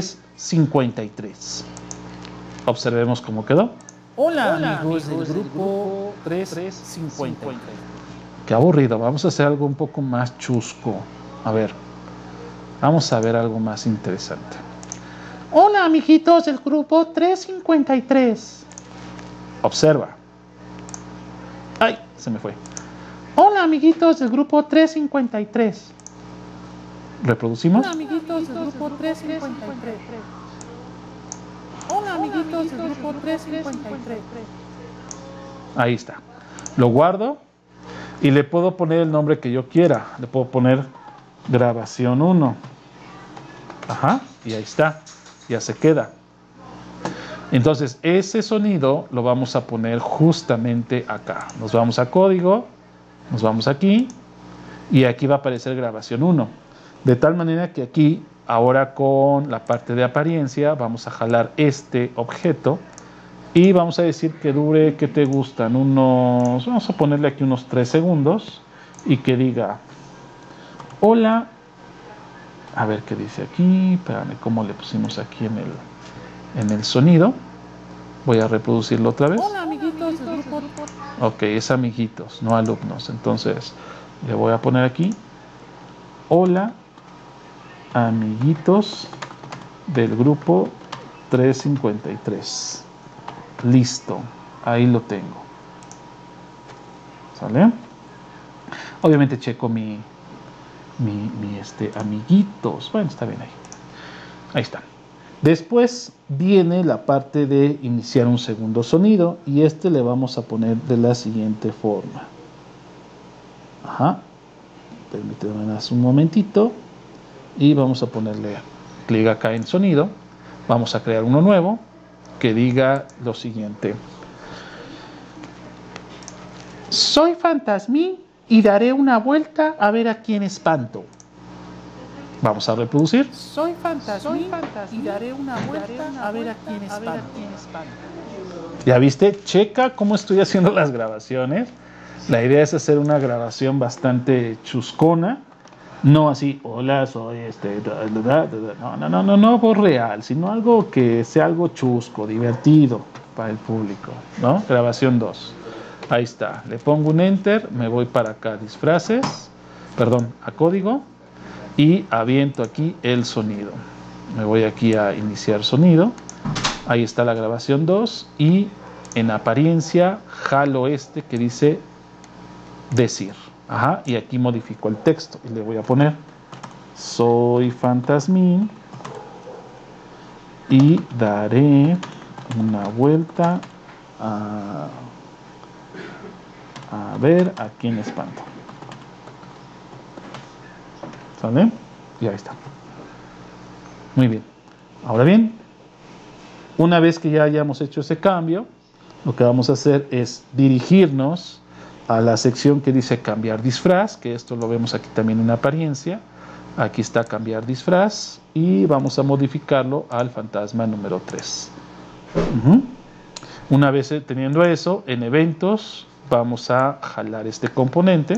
353. Observemos cómo quedó. Hola amigos del grupo 353. Qué aburrido, vamos a hacer algo un poco más chusco. A ver, vamos a ver algo más interesante. Hola amiguitos del grupo 353. Observa. Ay, se me fue. Hola amiguitos del grupo 353. ¿Reproducimos? Hola amiguitos del grupo 353. Hola amiguitos del grupo 353. Ahí está. Lo guardo y le puedo poner el nombre que yo quiera. Le puedo poner grabación 1. Y ahí está. Ya se queda. Entonces, ese sonido lo vamos a poner justamente acá. Nos vamos a código, nos vamos aquí, y aquí va a aparecer grabación 1. De tal manera que aquí, ahora con la parte de apariencia, vamos a jalar este objeto y vamos a decir que dure, ¿qué te gustan? Vamos a ponerle aquí unos 3 segundos y que diga, hola. A ver qué dice aquí, espérame, ¿cómo le pusimos aquí en el sonido? Voy a reproducirlo otra vez. Hola amiguitos del grupo. Ok, es amiguitos, no alumnos. Entonces, le voy a poner aquí, hola amiguitos del grupo 353. Listo, ahí lo tengo. ¿Sale? Obviamente checo mi amiguitos. Bueno, está bien ahí. Ahí está. Después viene la parte de iniciar un segundo sonido y le vamos a poner de la siguiente forma. Permíteme un momentito y vamos a ponerle clic acá en sonido. Vamos a crear uno nuevo que diga lo siguiente: soy Fantasmín y daré una vuelta a ver a quién espanto. Vamos a reproducir. Soy Fantasmín y daré una vuelta a ver a quién espanto. ¿Ya viste? Checa cómo estoy haciendo las grabaciones. La idea es hacer una grabación bastante chuscona. No así, hola, soy no, voz real, sino algo que sea algo chusco, divertido para el público, ¿no? Grabación 2. Ahí está. Le pongo un enter, me voy para acá, a código, y aviento aquí el sonido. Me voy aquí a iniciar sonido. Ahí está la grabación 2 y en apariencia jalo que dice decir. Y aquí modifico el texto y le voy a poner soy Fantasmín y daré una vuelta a ver a quién espanto. ¿Sale? Y ahí está. Muy bien. Ahora bien, una vez que ya hayamos hecho ese cambio, lo que vamos a hacer es dirigirnos a la sección que dice cambiar disfraz, que esto lo vemos aquí también en apariencia. Aquí está cambiar disfraz y vamos a modificarlo al fantasma número 3. Una vez teniendo eso, en eventos vamos a jalar este componente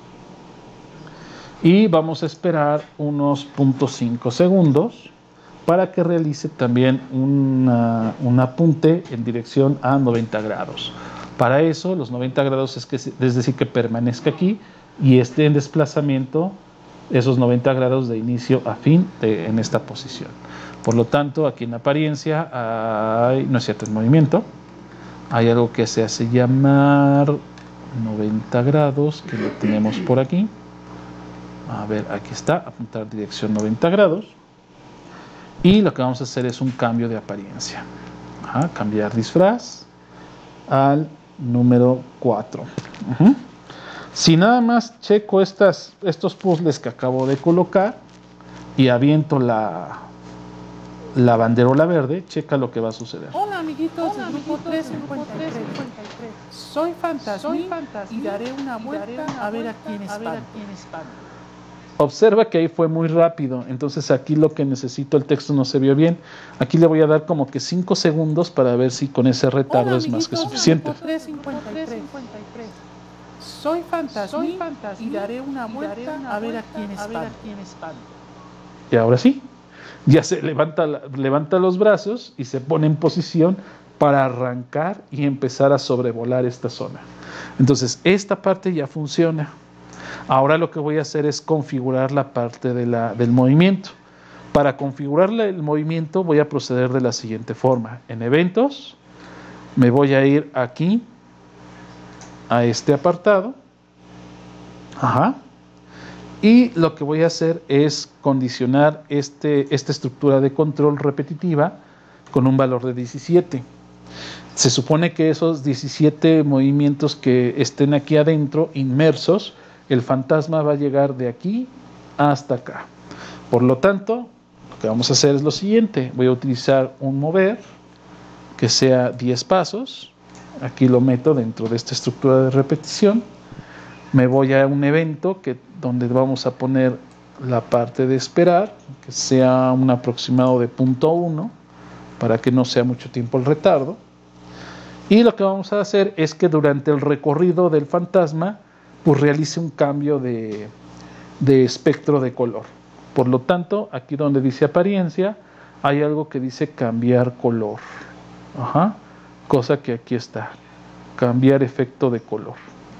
y vamos a esperar unos 0.5 segundos para que realice también un apunte en dirección a 90 grados. Para eso, los 90 grados es decir, que permanezca aquí y esté en desplazamiento esos 90 grados de inicio a fin en esta posición. Por lo tanto, aquí en apariencia no es cierto, en movimiento, hay algo que se hace llamar 90 grados, que lo tenemos por aquí. A ver, aquí está, apuntar dirección 90 grados. Y lo que vamos a hacer es un cambio de apariencia. Cambiar disfraz al número 4. Si nada más checo estos puzzles que acabo de colocar y aviento la banderola verde, checa lo que va a suceder. Hola amiguitos del grupo 353. Soy Fantasmín y daré una vuelta a ver a quién espanto. Observa que ahí fue muy rápido, entonces aquí lo que necesito, el texto no se vio bien. Aquí le voy a dar como que 5 segundos para ver si con ese retardo es más que suficiente. 353. Soy Fantasmín y daré una vuelta a ver a quién espanto. Y ahora sí, ya se levanta los brazos y se pone en posición para arrancar y empezar a sobrevolar esta zona. Entonces esta parte ya funciona. Ahora lo que voy a hacer es configurar la parte del movimiento. Para configurar el movimiento voy a proceder de la siguiente forma. En eventos me voy a ir aquí a este apartado. Y lo que voy a hacer es condicionar esta estructura de control repetitiva con un valor de 17. Se supone que esos 17 movimientos que estén aquí adentro, inmersos, el fantasma va a llegar de aquí hasta acá. Por lo tanto, lo que vamos a hacer es lo siguiente. Voy a utilizar un mover que sea 10 pasos. Aquí lo meto dentro de esta estructura de repetición. Me voy a un evento donde vamos a poner la parte de esperar, que sea un aproximado de 0.1 para que no sea mucho tiempo el retardo. Y lo que vamos a hacer es que durante el recorrido del fantasma pues realice un cambio de espectro de color. Por lo tanto, aquí donde dice apariencia, hay algo que dice cambiar color. Cosa que aquí está, cambiar efecto de color.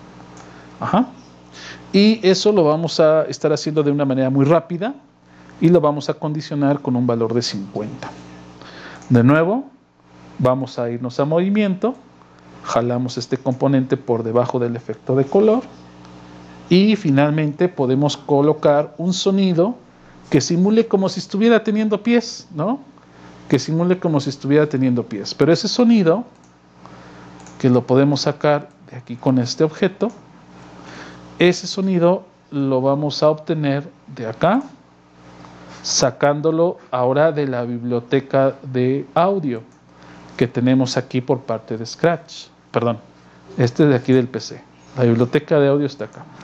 Y eso lo vamos a estar haciendo de una manera muy rápida y lo vamos a condicionar con un valor de 50. De nuevo, vamos a irnos a movimiento, jalamos este componente por debajo del efecto de color y finalmente podemos colocar un sonido que simule como si estuviera teniendo pies, ¿no? Que simule como si estuviera teniendo pies. Pero ese sonido, que lo podemos sacar de aquí con este objeto, ese sonido lo vamos a obtener de acá, sacándolo ahora de la biblioteca de audio que tenemos aquí por parte de Scratch. Perdón, este de aquí del PC. La biblioteca de audio está acá.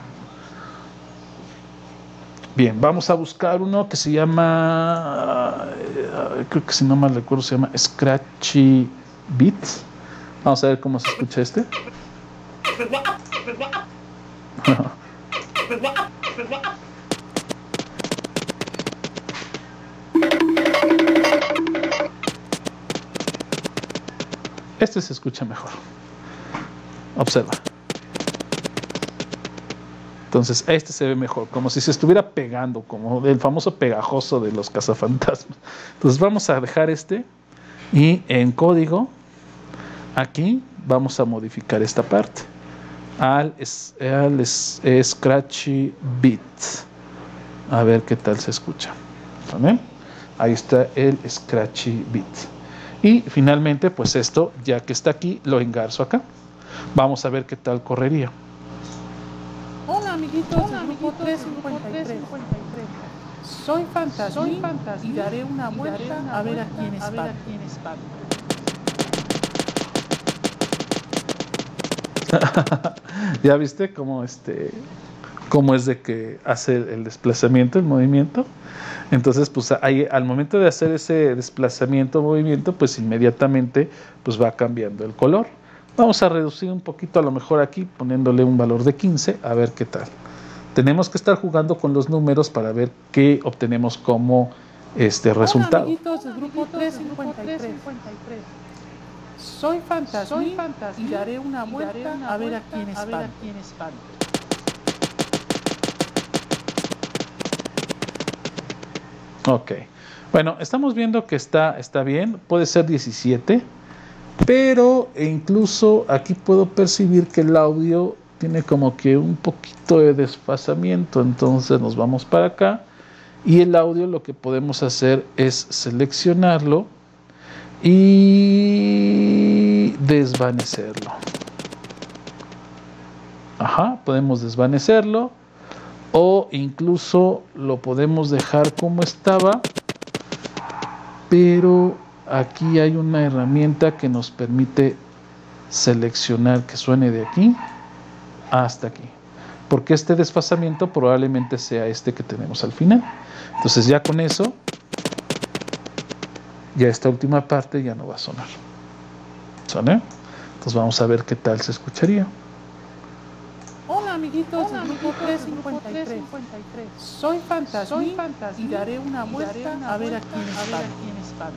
Bien, vamos a buscar uno que se llama, creo que si no mal recuerdo se llama Scratchy Beats. Vamos a ver cómo se escucha este. Este se escucha mejor. Observa. Entonces, este se ve mejor, como si se estuviera pegando, como el famoso pegajoso de los cazafantasmas. Entonces, vamos a dejar este y en código, aquí vamos a modificar esta parte al Scratchy Beat. A ver qué tal se escucha. ¿Vale? Ahí está el Scratchy Beat. Y finalmente, pues esto, ya que está aquí, lo engarzo acá. Vamos a ver qué tal correría. Hola amiguitos del grupo 353. Soy Fantasmín y daré una vuelta a ver a quién espanta. ¿Ya viste cómo cómo es de que hace el desplazamiento, el movimiento? Entonces, pues ahí, al momento de hacer ese desplazamiento, movimiento, pues inmediatamente pues va cambiando el color. Vamos a reducir un poquito, a lo mejor aquí, poniéndole un valor de 15, a ver qué tal. Tenemos que estar jugando con los números para ver qué obtenemos como resultado. Hola, amiguitos del grupo 353. Soy Fantasmín y daré una vuelta a ver a quién espanta. Ok, bueno, estamos viendo que está bien, puede ser 17, pero incluso aquí puedo percibir que el audio tiene como que un poquito de desfasamiento, entonces nos vamos para acá y el audio lo que podemos hacer es seleccionarlo y desvanecerlo. Ajá, podemos desvanecerlo. O incluso lo podemos dejar como estaba, pero aquí hay una herramienta que nos permite seleccionar que suene de aquí hasta aquí, porque este desfasamiento probablemente sea este que tenemos al final. Entonces ya con eso, ya esta última parte ya no va a sonar. ¿Sale? Entonces vamos a ver qué tal se escucharía. Hola, amiguitos del grupo 353. Soy Fantasmín y daré una vuelta a ver a quién espanta.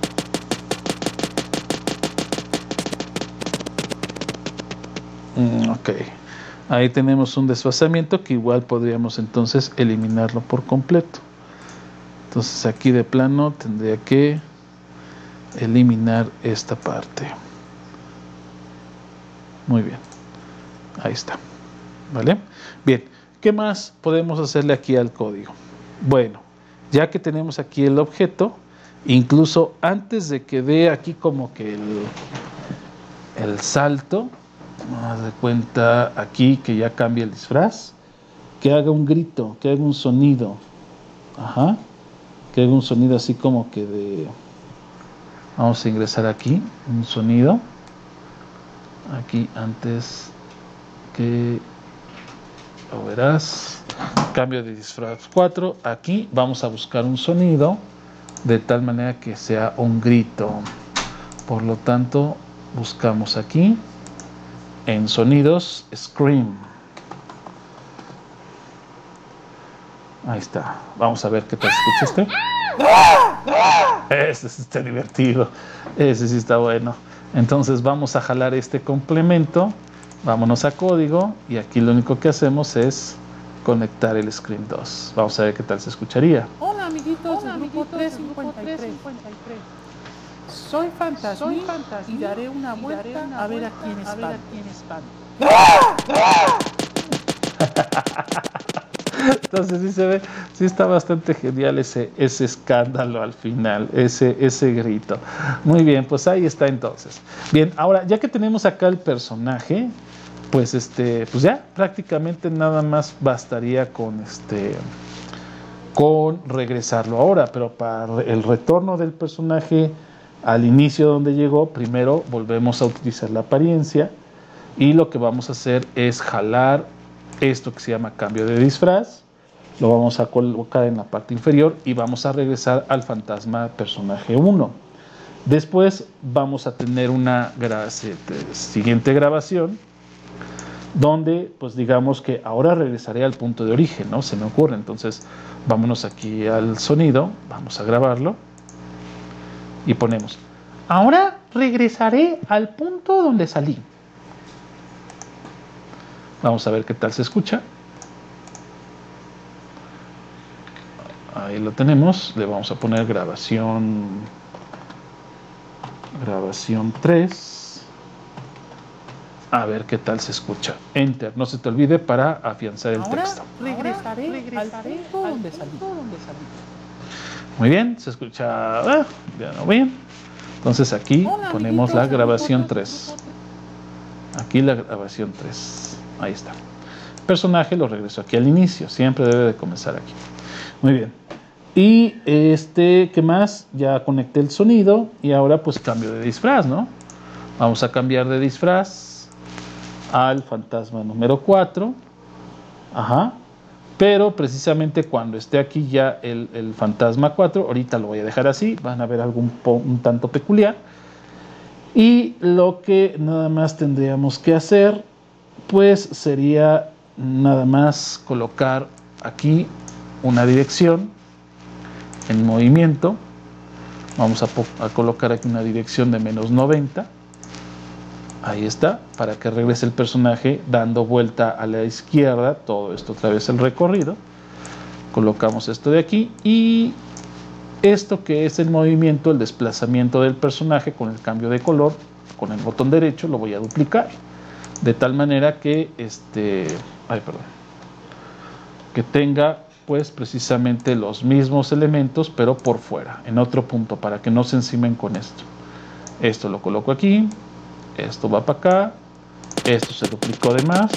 Ok, ahí tenemos un desfasamiento que igual podríamos entonces eliminarlo por completo. Entonces aquí de plano tendría que eliminar esta parte. Muy bien, ahí está. ¿Vale? Bien, ¿qué más podemos hacerle aquí al código? Bueno, ya que tenemos aquí el objeto, incluso antes de que dé aquí como que el salto, haz de cuenta aquí que ya cambia el disfraz, que haga un grito, que haga un sonido, ajá, que haga un sonido así como que de, vamos a ingresar aquí, un sonido, aquí antes que lo verás, cambio de disfraz 4, aquí vamos a buscar un sonido de tal manera que sea un grito, por lo tanto buscamos aquí en sonidos Scream, ahí está, vamos a ver qué tal se escucha ese sí está divertido, ese sí está bueno. Entonces vamos a jalar este complemento, vámonos a código y aquí lo único que hacemos es conectar el Scream 2. Vamos a ver qué tal se escucharía. Hola, amiguitos del grupo 353. Soy Fantasmín y daré una vuelta a ver a quién espanta. Entonces sí se ve, sí está bastante genial ese escándalo al final, ese grito. Muy bien, pues ahí está entonces. Bien, ahora ya que tenemos acá el personaje, pues pues ya prácticamente nada más bastaría con regresarlo ahora, pero para el retorno del personaje al inicio donde llegó, primero volvemos a utilizar la apariencia y lo que vamos a hacer es jalar esto que se llama cambio de disfraz, lo vamos a colocar en la parte inferior y vamos a regresar al fantasma personaje 1. Después vamos a tener una siguiente grabación donde pues digamos que ahora regresaré al punto de origen, ¿no? Se me ocurre, entonces vámonos aquí al sonido, vamos a grabarlo y ponemos, ahora regresaré al punto donde salí. Vamos a ver qué tal se escucha. Ahí lo tenemos. Le vamos a poner grabación 3. A ver qué tal se escucha. Enter. No se te olvide para afianzar el texto. Regresaré al punto donde salí. Muy bien. Se escucha bien. Entonces aquí ponemos la grabación 3. Aquí la grabación 3. Ahí está. El personaje lo regreso aquí al inicio. Siempre debe de comenzar aquí. Muy bien. Y ¿qué más? Ya conecté el sonido y ahora pues cambio de disfraz, ¿no? Vamos a cambiar de disfraz al fantasma número 4. Ajá. Pero precisamente cuando esté aquí ya el fantasma 4, ahorita lo voy a dejar así, van a ver algo un tanto peculiar. Y lo que nada más tendríamos que hacer, pues sería nada más colocar aquí una dirección en movimiento. Vamos a colocar aquí una dirección de -90. Ahí está, para que regrese el personaje dando vuelta a la izquierda, todo esto otra vez el recorrido. Colocamos esto de aquí y esto que es el movimiento, el desplazamiento del personaje con el cambio de color, con el botón derecho lo voy a duplicar, de tal manera que que tenga pues precisamente los mismos elementos pero por fuera, en otro punto, para que no se encimen con esto. Esto lo coloco aquí. Esto va para acá, esto se duplicó de más,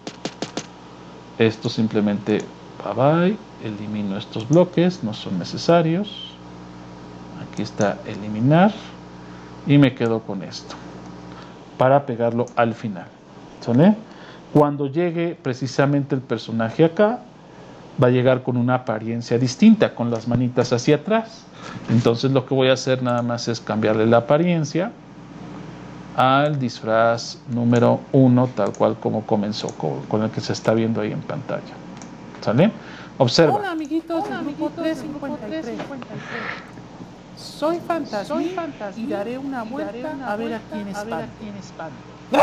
esto simplemente bye, elimino estos bloques, no son necesarios, aquí está eliminar y me quedo con esto para pegarlo al final, ¿sale? Cuando llegue precisamente el personaje acá, va a llegar con una apariencia distinta, con las manitas hacia atrás. Entonces lo que voy a hacer nada más es cambiarle la apariencia al disfraz número 1, tal cual como comenzó, con el que se está viendo ahí en pantalla. ¿Sale? Observa. Hola amiguitos, grupo 353. Soy Fantasmín y daré una vuelta a ver a quién espanto.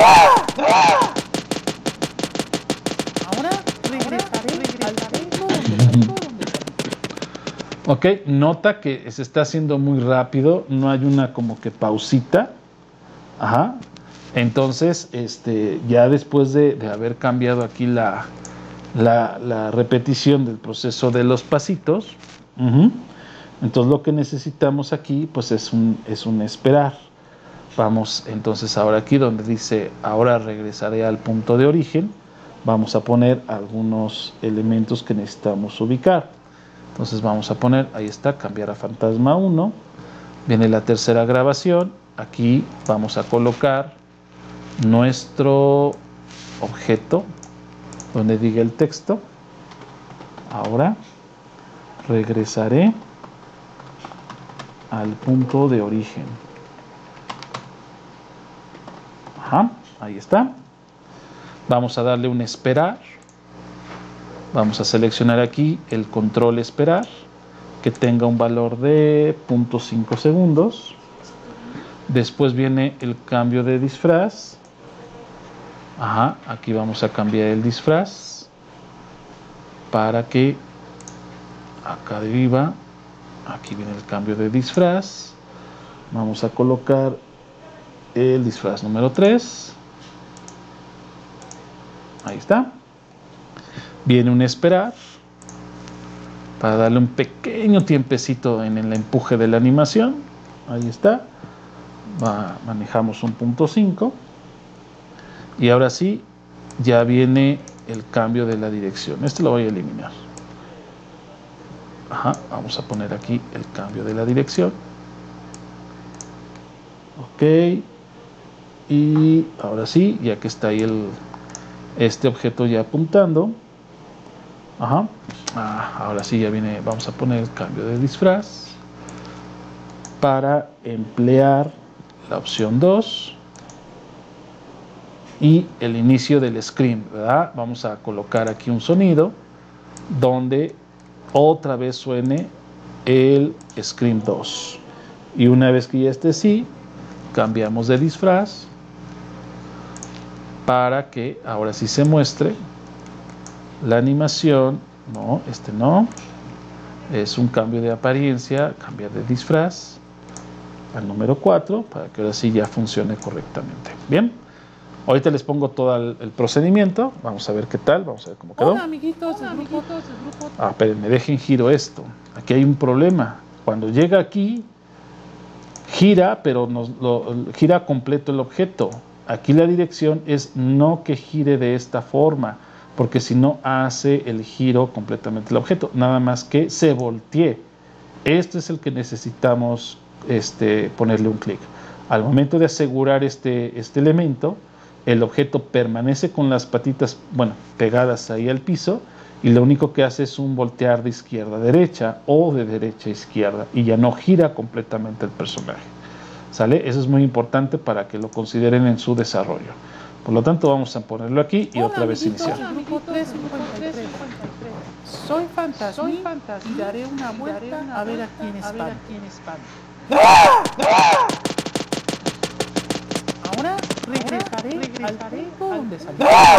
Ahora regresaré al punto donde Ok, nota que se está haciendo muy rápido, no hay una como que pausita. Ajá. Entonces, ya después de haber cambiado aquí la repetición del proceso de los pasitos, entonces lo que necesitamos aquí pues es un esperar. Vamos entonces ahora aquí donde dice ahora regresaré al punto de origen, vamos a poner algunos elementos que necesitamos ubicar. Entonces vamos a poner, ahí está, cambiar a fantasma 1, viene la tercera grabación. Aquí vamos a colocar nuestro objeto donde diga el texto. Ahora regresaré al punto de origen. Ajá, ahí está. Vamos a darle un esperar. Vamos a seleccionar aquí el control esperar, que tenga un valor de 0.5 segundos. Después viene el cambio de disfraz. Ajá, aquí vamos a cambiar el disfraz para que acá arriba, aquí viene el cambio de disfraz. Vamos a colocar el disfraz número 3. Ahí está. Viene un esperar para darle un pequeño tiempecito en el empuje de la animación. Ahí está. Manejamos un 0.5 y ahora sí ya viene el cambio de la dirección. Este lo voy a eliminar. Ajá, vamos a poner aquí el cambio de la dirección. Ok, y ahora sí, ya que está ahí este objeto ya apuntando. Ajá, ahora sí ya viene, vamos a poner el cambio de disfraz para emplear la opción 2 y el inicio del screen, ¿verdad? Vamos a colocar aquí un sonido donde otra vez suene el screen 2 y una vez que ya esté así, cambiamos de disfraz para que ahora sí se muestre la animación. No, no, es un cambio de apariencia, cambiar de disfraz al número 4 para que ahora sí ya funcione correctamente. Bien, ahorita les pongo todo el procedimiento, vamos a ver qué tal, vamos a ver cómo quedó. Hola amiguitos, el grupo. Espérenme, dejen giro esto, aquí hay un problema. Cuando llega aquí gira, pero gira completo el objeto. Aquí la dirección es no que gire de esta forma, porque si no hace el giro completamente el objeto, nada más que se voltee. Este es el que necesitamos ponerle un clic. Al momento de asegurar este elemento, el objeto permanece con las patitas, pegadas ahí al piso, y lo único que hace es un voltear de izquierda a derecha o de derecha a izquierda, y ya no gira completamente el personaje. ¿Sale? Eso es muy importante para que lo consideren en su desarrollo. Por lo tanto, vamos a ponerlo aquí y otra vez iniciar. Grupo 353. Soy Fantasmín y daré una vuelta a ver a quién espanta. Ahora regresaré al punto donde salí.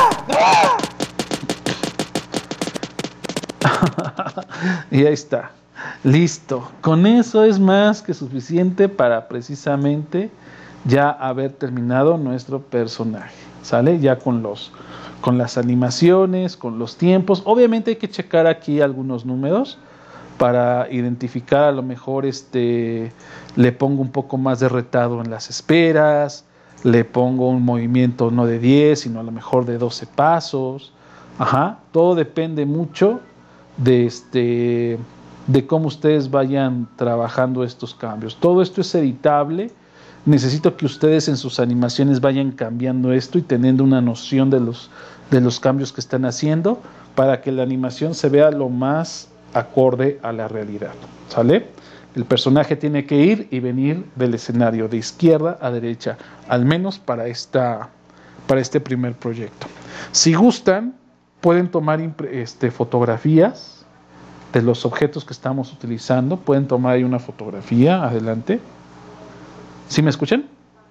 Y ahí está. Listo. Con eso es más que suficiente para precisamente ya haber terminado nuestro personaje. ¿Sale? Ya con las animaciones, con los tiempos. Obviamente hay que checar aquí algunos números para identificar, a lo mejor le pongo un poco más de retado en las esperas, le pongo un movimiento no de 10, sino a lo mejor de 12 pasos. Todo depende mucho de cómo ustedes vayan trabajando estos cambios. Todo esto es editable. Necesito que ustedes en sus animaciones vayan cambiando esto y teniendo una noción de los cambios que están haciendo para que la animación se vea lo más acorde a la realidad. ¿Sale? El personaje tiene que ir y venir del escenario de izquierda a derecha, al menos para este primer proyecto. Si gustan, pueden tomar fotografías de los objetos que estamos utilizando. Pueden tomar ahí una fotografía, adelante. ¿Sí me escuchan?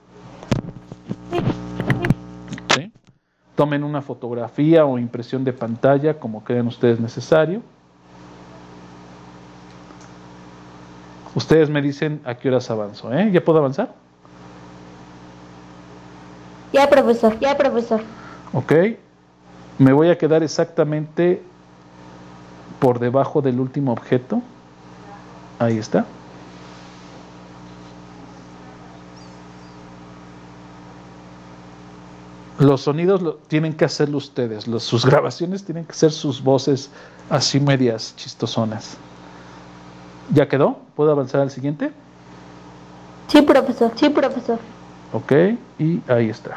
¿Sí? Tomen una fotografía o impresión de pantalla como crean ustedes necesario. Ustedes me dicen a qué horas avanzo, ¿eh? ¿Ya puedo avanzar? Ya, profesor. Ok. Me voy a quedar exactamente por debajo del último objeto. Ahí está. Los sonidos tienen que hacerlo ustedes. Sus grabaciones tienen que ser sus voces así medias chistosonas. ¿Ya quedó? ¿Puedo avanzar al siguiente? Sí, profesor. Ok, y ahí está.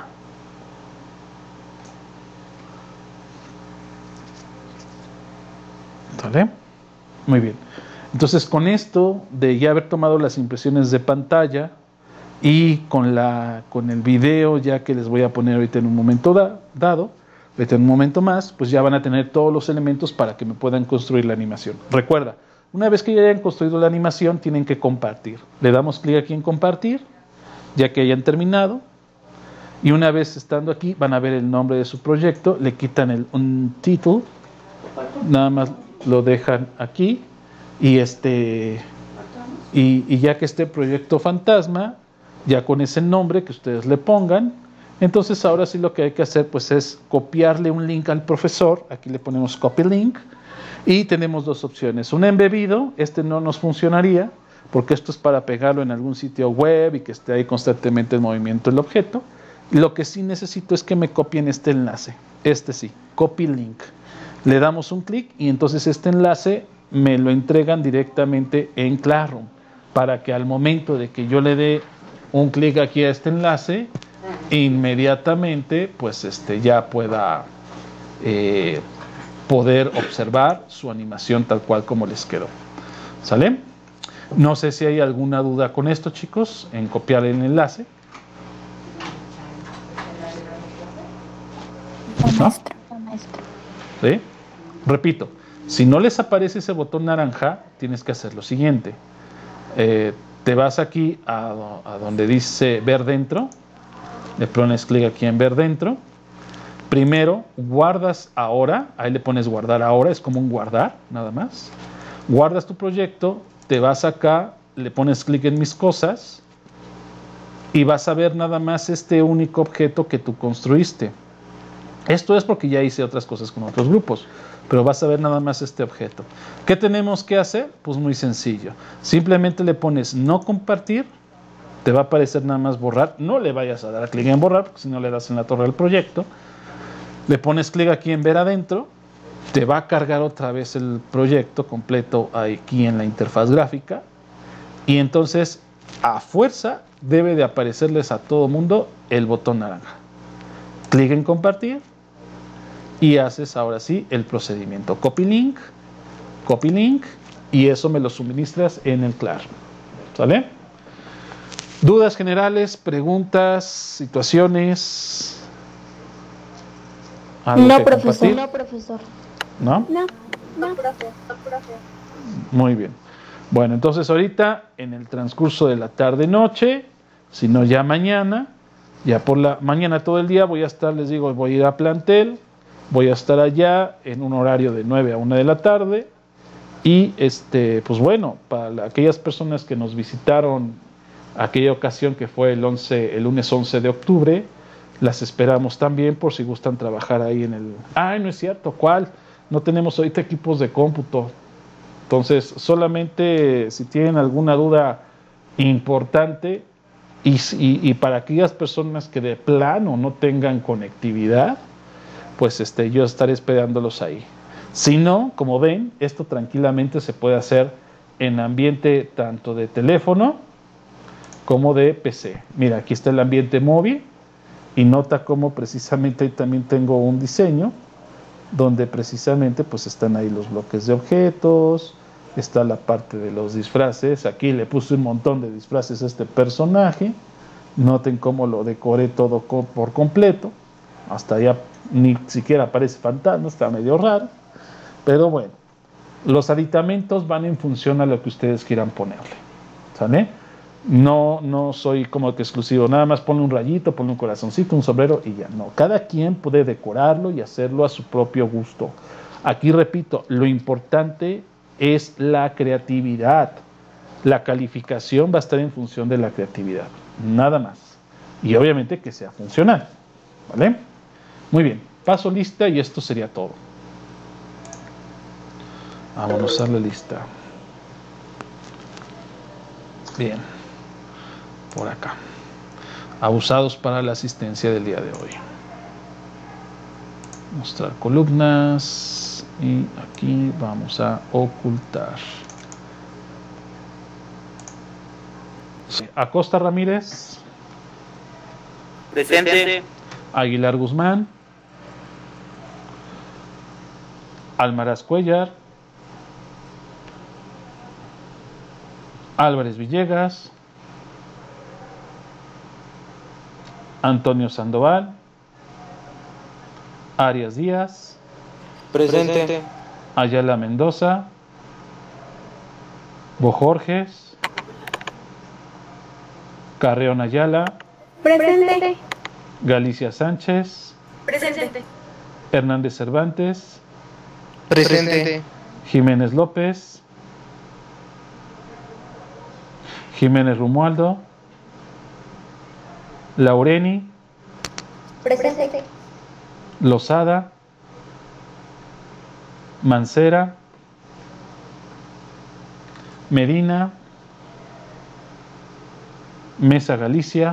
¿Sale? Muy bien. Entonces, con esto de ya haber tomado las impresiones de pantalla y con el video ya que les voy a poner ahorita en un momento dado, ahorita en un momento más, pues ya van a tener todos los elementos para que me puedan construir la animación. Recuerda, una vez que ya hayan construido la animación, tienen que compartir. Le damos clic aquí en compartir, ya que hayan terminado. Y una vez estando aquí, van a ver el nombre de su proyecto, le quitan un título, nada más lo dejan aquí, y ya que este proyecto fantasma, ya con ese nombre que ustedes le pongan, entonces ahora sí lo que hay que hacer pues es copiarle un link al profesor. Aquí le ponemos copy link y tenemos dos opciones: un embebido, no nos funcionaría porque esto es para pegarlo en algún sitio web y que esté ahí constantemente en movimiento el objeto. Lo que sí necesito es que me copien este enlace, sí, copy link. Le damos un clic y entonces este enlace me lo entregan directamente en Classroom, para que al momento de que yo le dé un clic aquí a este enlace, inmediatamente pues ya pueda poder observar su animación tal cual como les quedó. ¿Sale? No sé si hay alguna duda con esto, chicos, en copiar el enlace. ¿No? ¿Sí? Repito, si no les aparece ese botón naranja, tienes que hacer lo siguiente. Te vas aquí a donde dice ver dentro, le pones clic aquí en ver dentro. Primero guardas ahora, ahí le pones guardar ahora, es como un guardar, nada más. Guardas tu proyecto, te vas acá, le pones clic en mis cosas y vas a ver nada más este único objeto que tú construiste. Esto es porque ya hice otras cosas con otros grupos, pero vas a ver nada más este objeto. ¿Qué tenemos que hacer? Pues muy sencillo. Simplemente le pones no compartir, te va a aparecer nada más borrar. No le vayas a dar a clic en borrar, porque si no le das en la torre del proyecto. Le pones clic aquí en ver adentro, te va a cargar otra vez el proyecto completo aquí en la interfaz gráfica, y entonces a fuerza debe de aparecerles a todo mundo el botón naranja. Clic en compartir y haces ahora sí el procedimiento copy link, y eso me lo suministras en el Classroom. ¿Sale? ¿Dudas generales, preguntas, situaciones? No, profesor. No, profesor. ¿No? No, profe. Muy bien. Bueno, entonces ahorita en el transcurso de la tarde-noche, si no ya mañana, ya por la mañana todo el día voy a estar, les digo, voy a ir a plantel, voy a estar allá en un horario de 9 a 1 de la tarde, y pues bueno, para aquellas personas que nos visitaron aquella ocasión que fue el lunes 11 de octubre, las esperamos también por si gustan trabajar ahí en el... ¡Ay, no es cierto! ¿Cuál? No tenemos ahorita equipos de cómputo. Entonces, solamente si tienen alguna duda importante y para aquellas personas que de plano no tengan conectividad, pues yo estaré esperándolos ahí. Si no, como ven, esto tranquilamente se puede hacer en ambiente tanto de teléfono como de PC. Mira, aquí está el ambiente móvil y nota cómo precisamente ahí también tengo un diseño donde precisamente pues están ahí los bloques de objetos, está la parte de los disfraces. Aquí le puse un montón de disfraces a este personaje. Noten cómo lo decoré todo por completo. Hasta allá ni siquiera aparece fantasma, está medio raro. Pero bueno, los aditamentos van en función a lo que ustedes quieran ponerle. ¿Sale? No soy como que exclusivo, nada más ponle un rayito, ponle un corazoncito, un sombrero y ya. No, cada quien puede decorarlo y hacerlo a su propio gusto. Aquí repito, lo importante es la creatividad. La calificación va a estar en función de la creatividad, nada más. Y obviamente que sea funcional. ¿Vale? Muy bien, paso lista y esto sería todo. Vamos a la lista. Bien. Por acá. Abusados para la asistencia del día de hoy. Mostrar columnas. Y aquí vamos a ocultar. Acosta Ramírez. Presente. Aguilar Guzmán. Almaraz Cuellar. Álvarez Villegas. Antonio Sandoval. Arias Díaz. Presente. Ayala Mendoza. Bojorges. Carreón Ayala. Presente. Galicia Sánchez. Presente. Hernández Cervantes. Presente. Jiménez López. Jiménez Romualdo. Laureni. Presente. Lozada. Mancera. Medina. Mesa Galicia.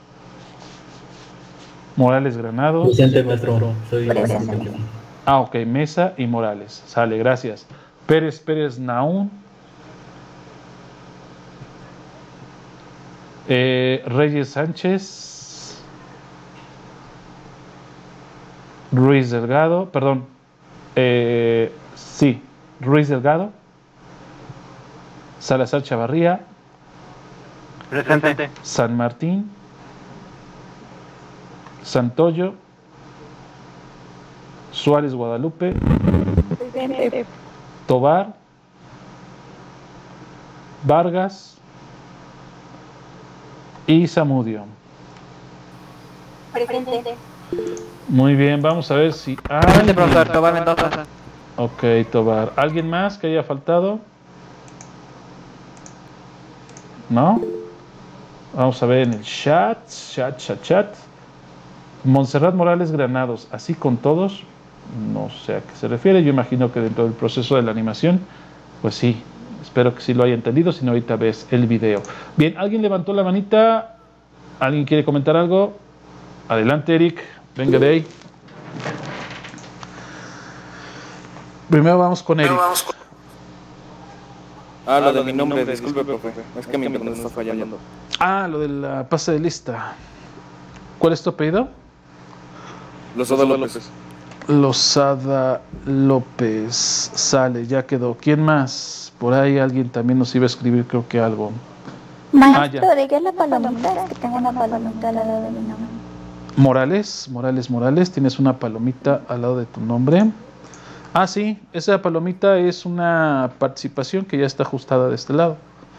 Morales Granados. Presente, maestro. Soy Presente. Ok, Mesa y Morales. Sale, gracias. Pérez Naún. Reyes Sánchez. Ruiz Delgado. Perdón. Sí, Ruiz Delgado. Salazar Chavarría. Presente. San Martín. Santoyo. Suárez Guadalupe. Presente. Tobar. Vargas. Y Zamudio. Presente. Muy bien, vamos a ver si... Presente, profesor. Tobar Mendoza. Ok, Tobar. ¿Alguien más que haya faltado? ¿No? Vamos a ver en el chat. Montserrat Morales Granados. Así con todos. No sé a qué se refiere. Yo imagino que dentro del proceso de la animación, pues sí. Espero que sí lo haya entendido. Si no, ahorita ves el video. Bien, ¿alguien levantó la manita? ¿Alguien quiere comentar algo? Adelante, Eric. Venga de ahí. Primero vamos con Eric. Lo de mi nombre, disculpe, profe. Es que mi internet está fallando. Lo de la pase de lista. ¿Cuál es tu apellido? Lozada López. Lozada López. Sale, ya quedó. ¿Quién más? Por ahí alguien también nos iba a escribir, creo que algo. Maestro, ya. ¿de qué es la palomita? Es que tengo una palomita al lado de mi nombre. Morales. Tienes una palomita al lado de tu nombre. Sí, esa palomita es una participación que ya está ajustada de este lado.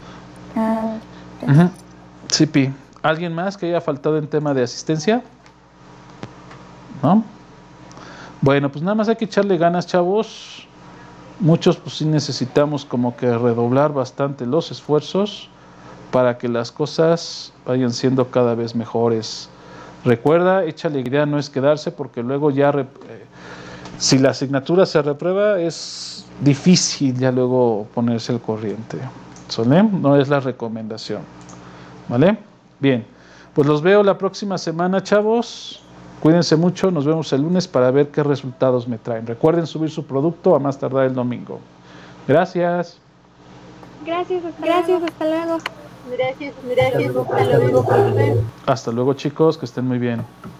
Sí. Sí, Pi. ¿Alguien más que haya faltado en tema de asistencia? ¿No? Bueno, pues nada más hay que echarle ganas, chavos. Muchos pues sí necesitamos como que redoblar bastante los esfuerzos para que las cosas vayan siendo cada vez mejores. Recuerda, échale alegría no es quedarse, porque luego ya si la asignatura se reprueba es difícil ya luego ponerse al corriente. ¿Sale? No es la recomendación. ¿Vale? Bien, pues los veo la próxima semana, chavos. Cuídense mucho, nos vemos el lunes para ver qué resultados me traen. Recuerden subir su producto a más tardar el domingo. Gracias. Gracias, hasta luego. Gracias, hasta luego, profe. Hasta luego, chicos, que estén muy bien.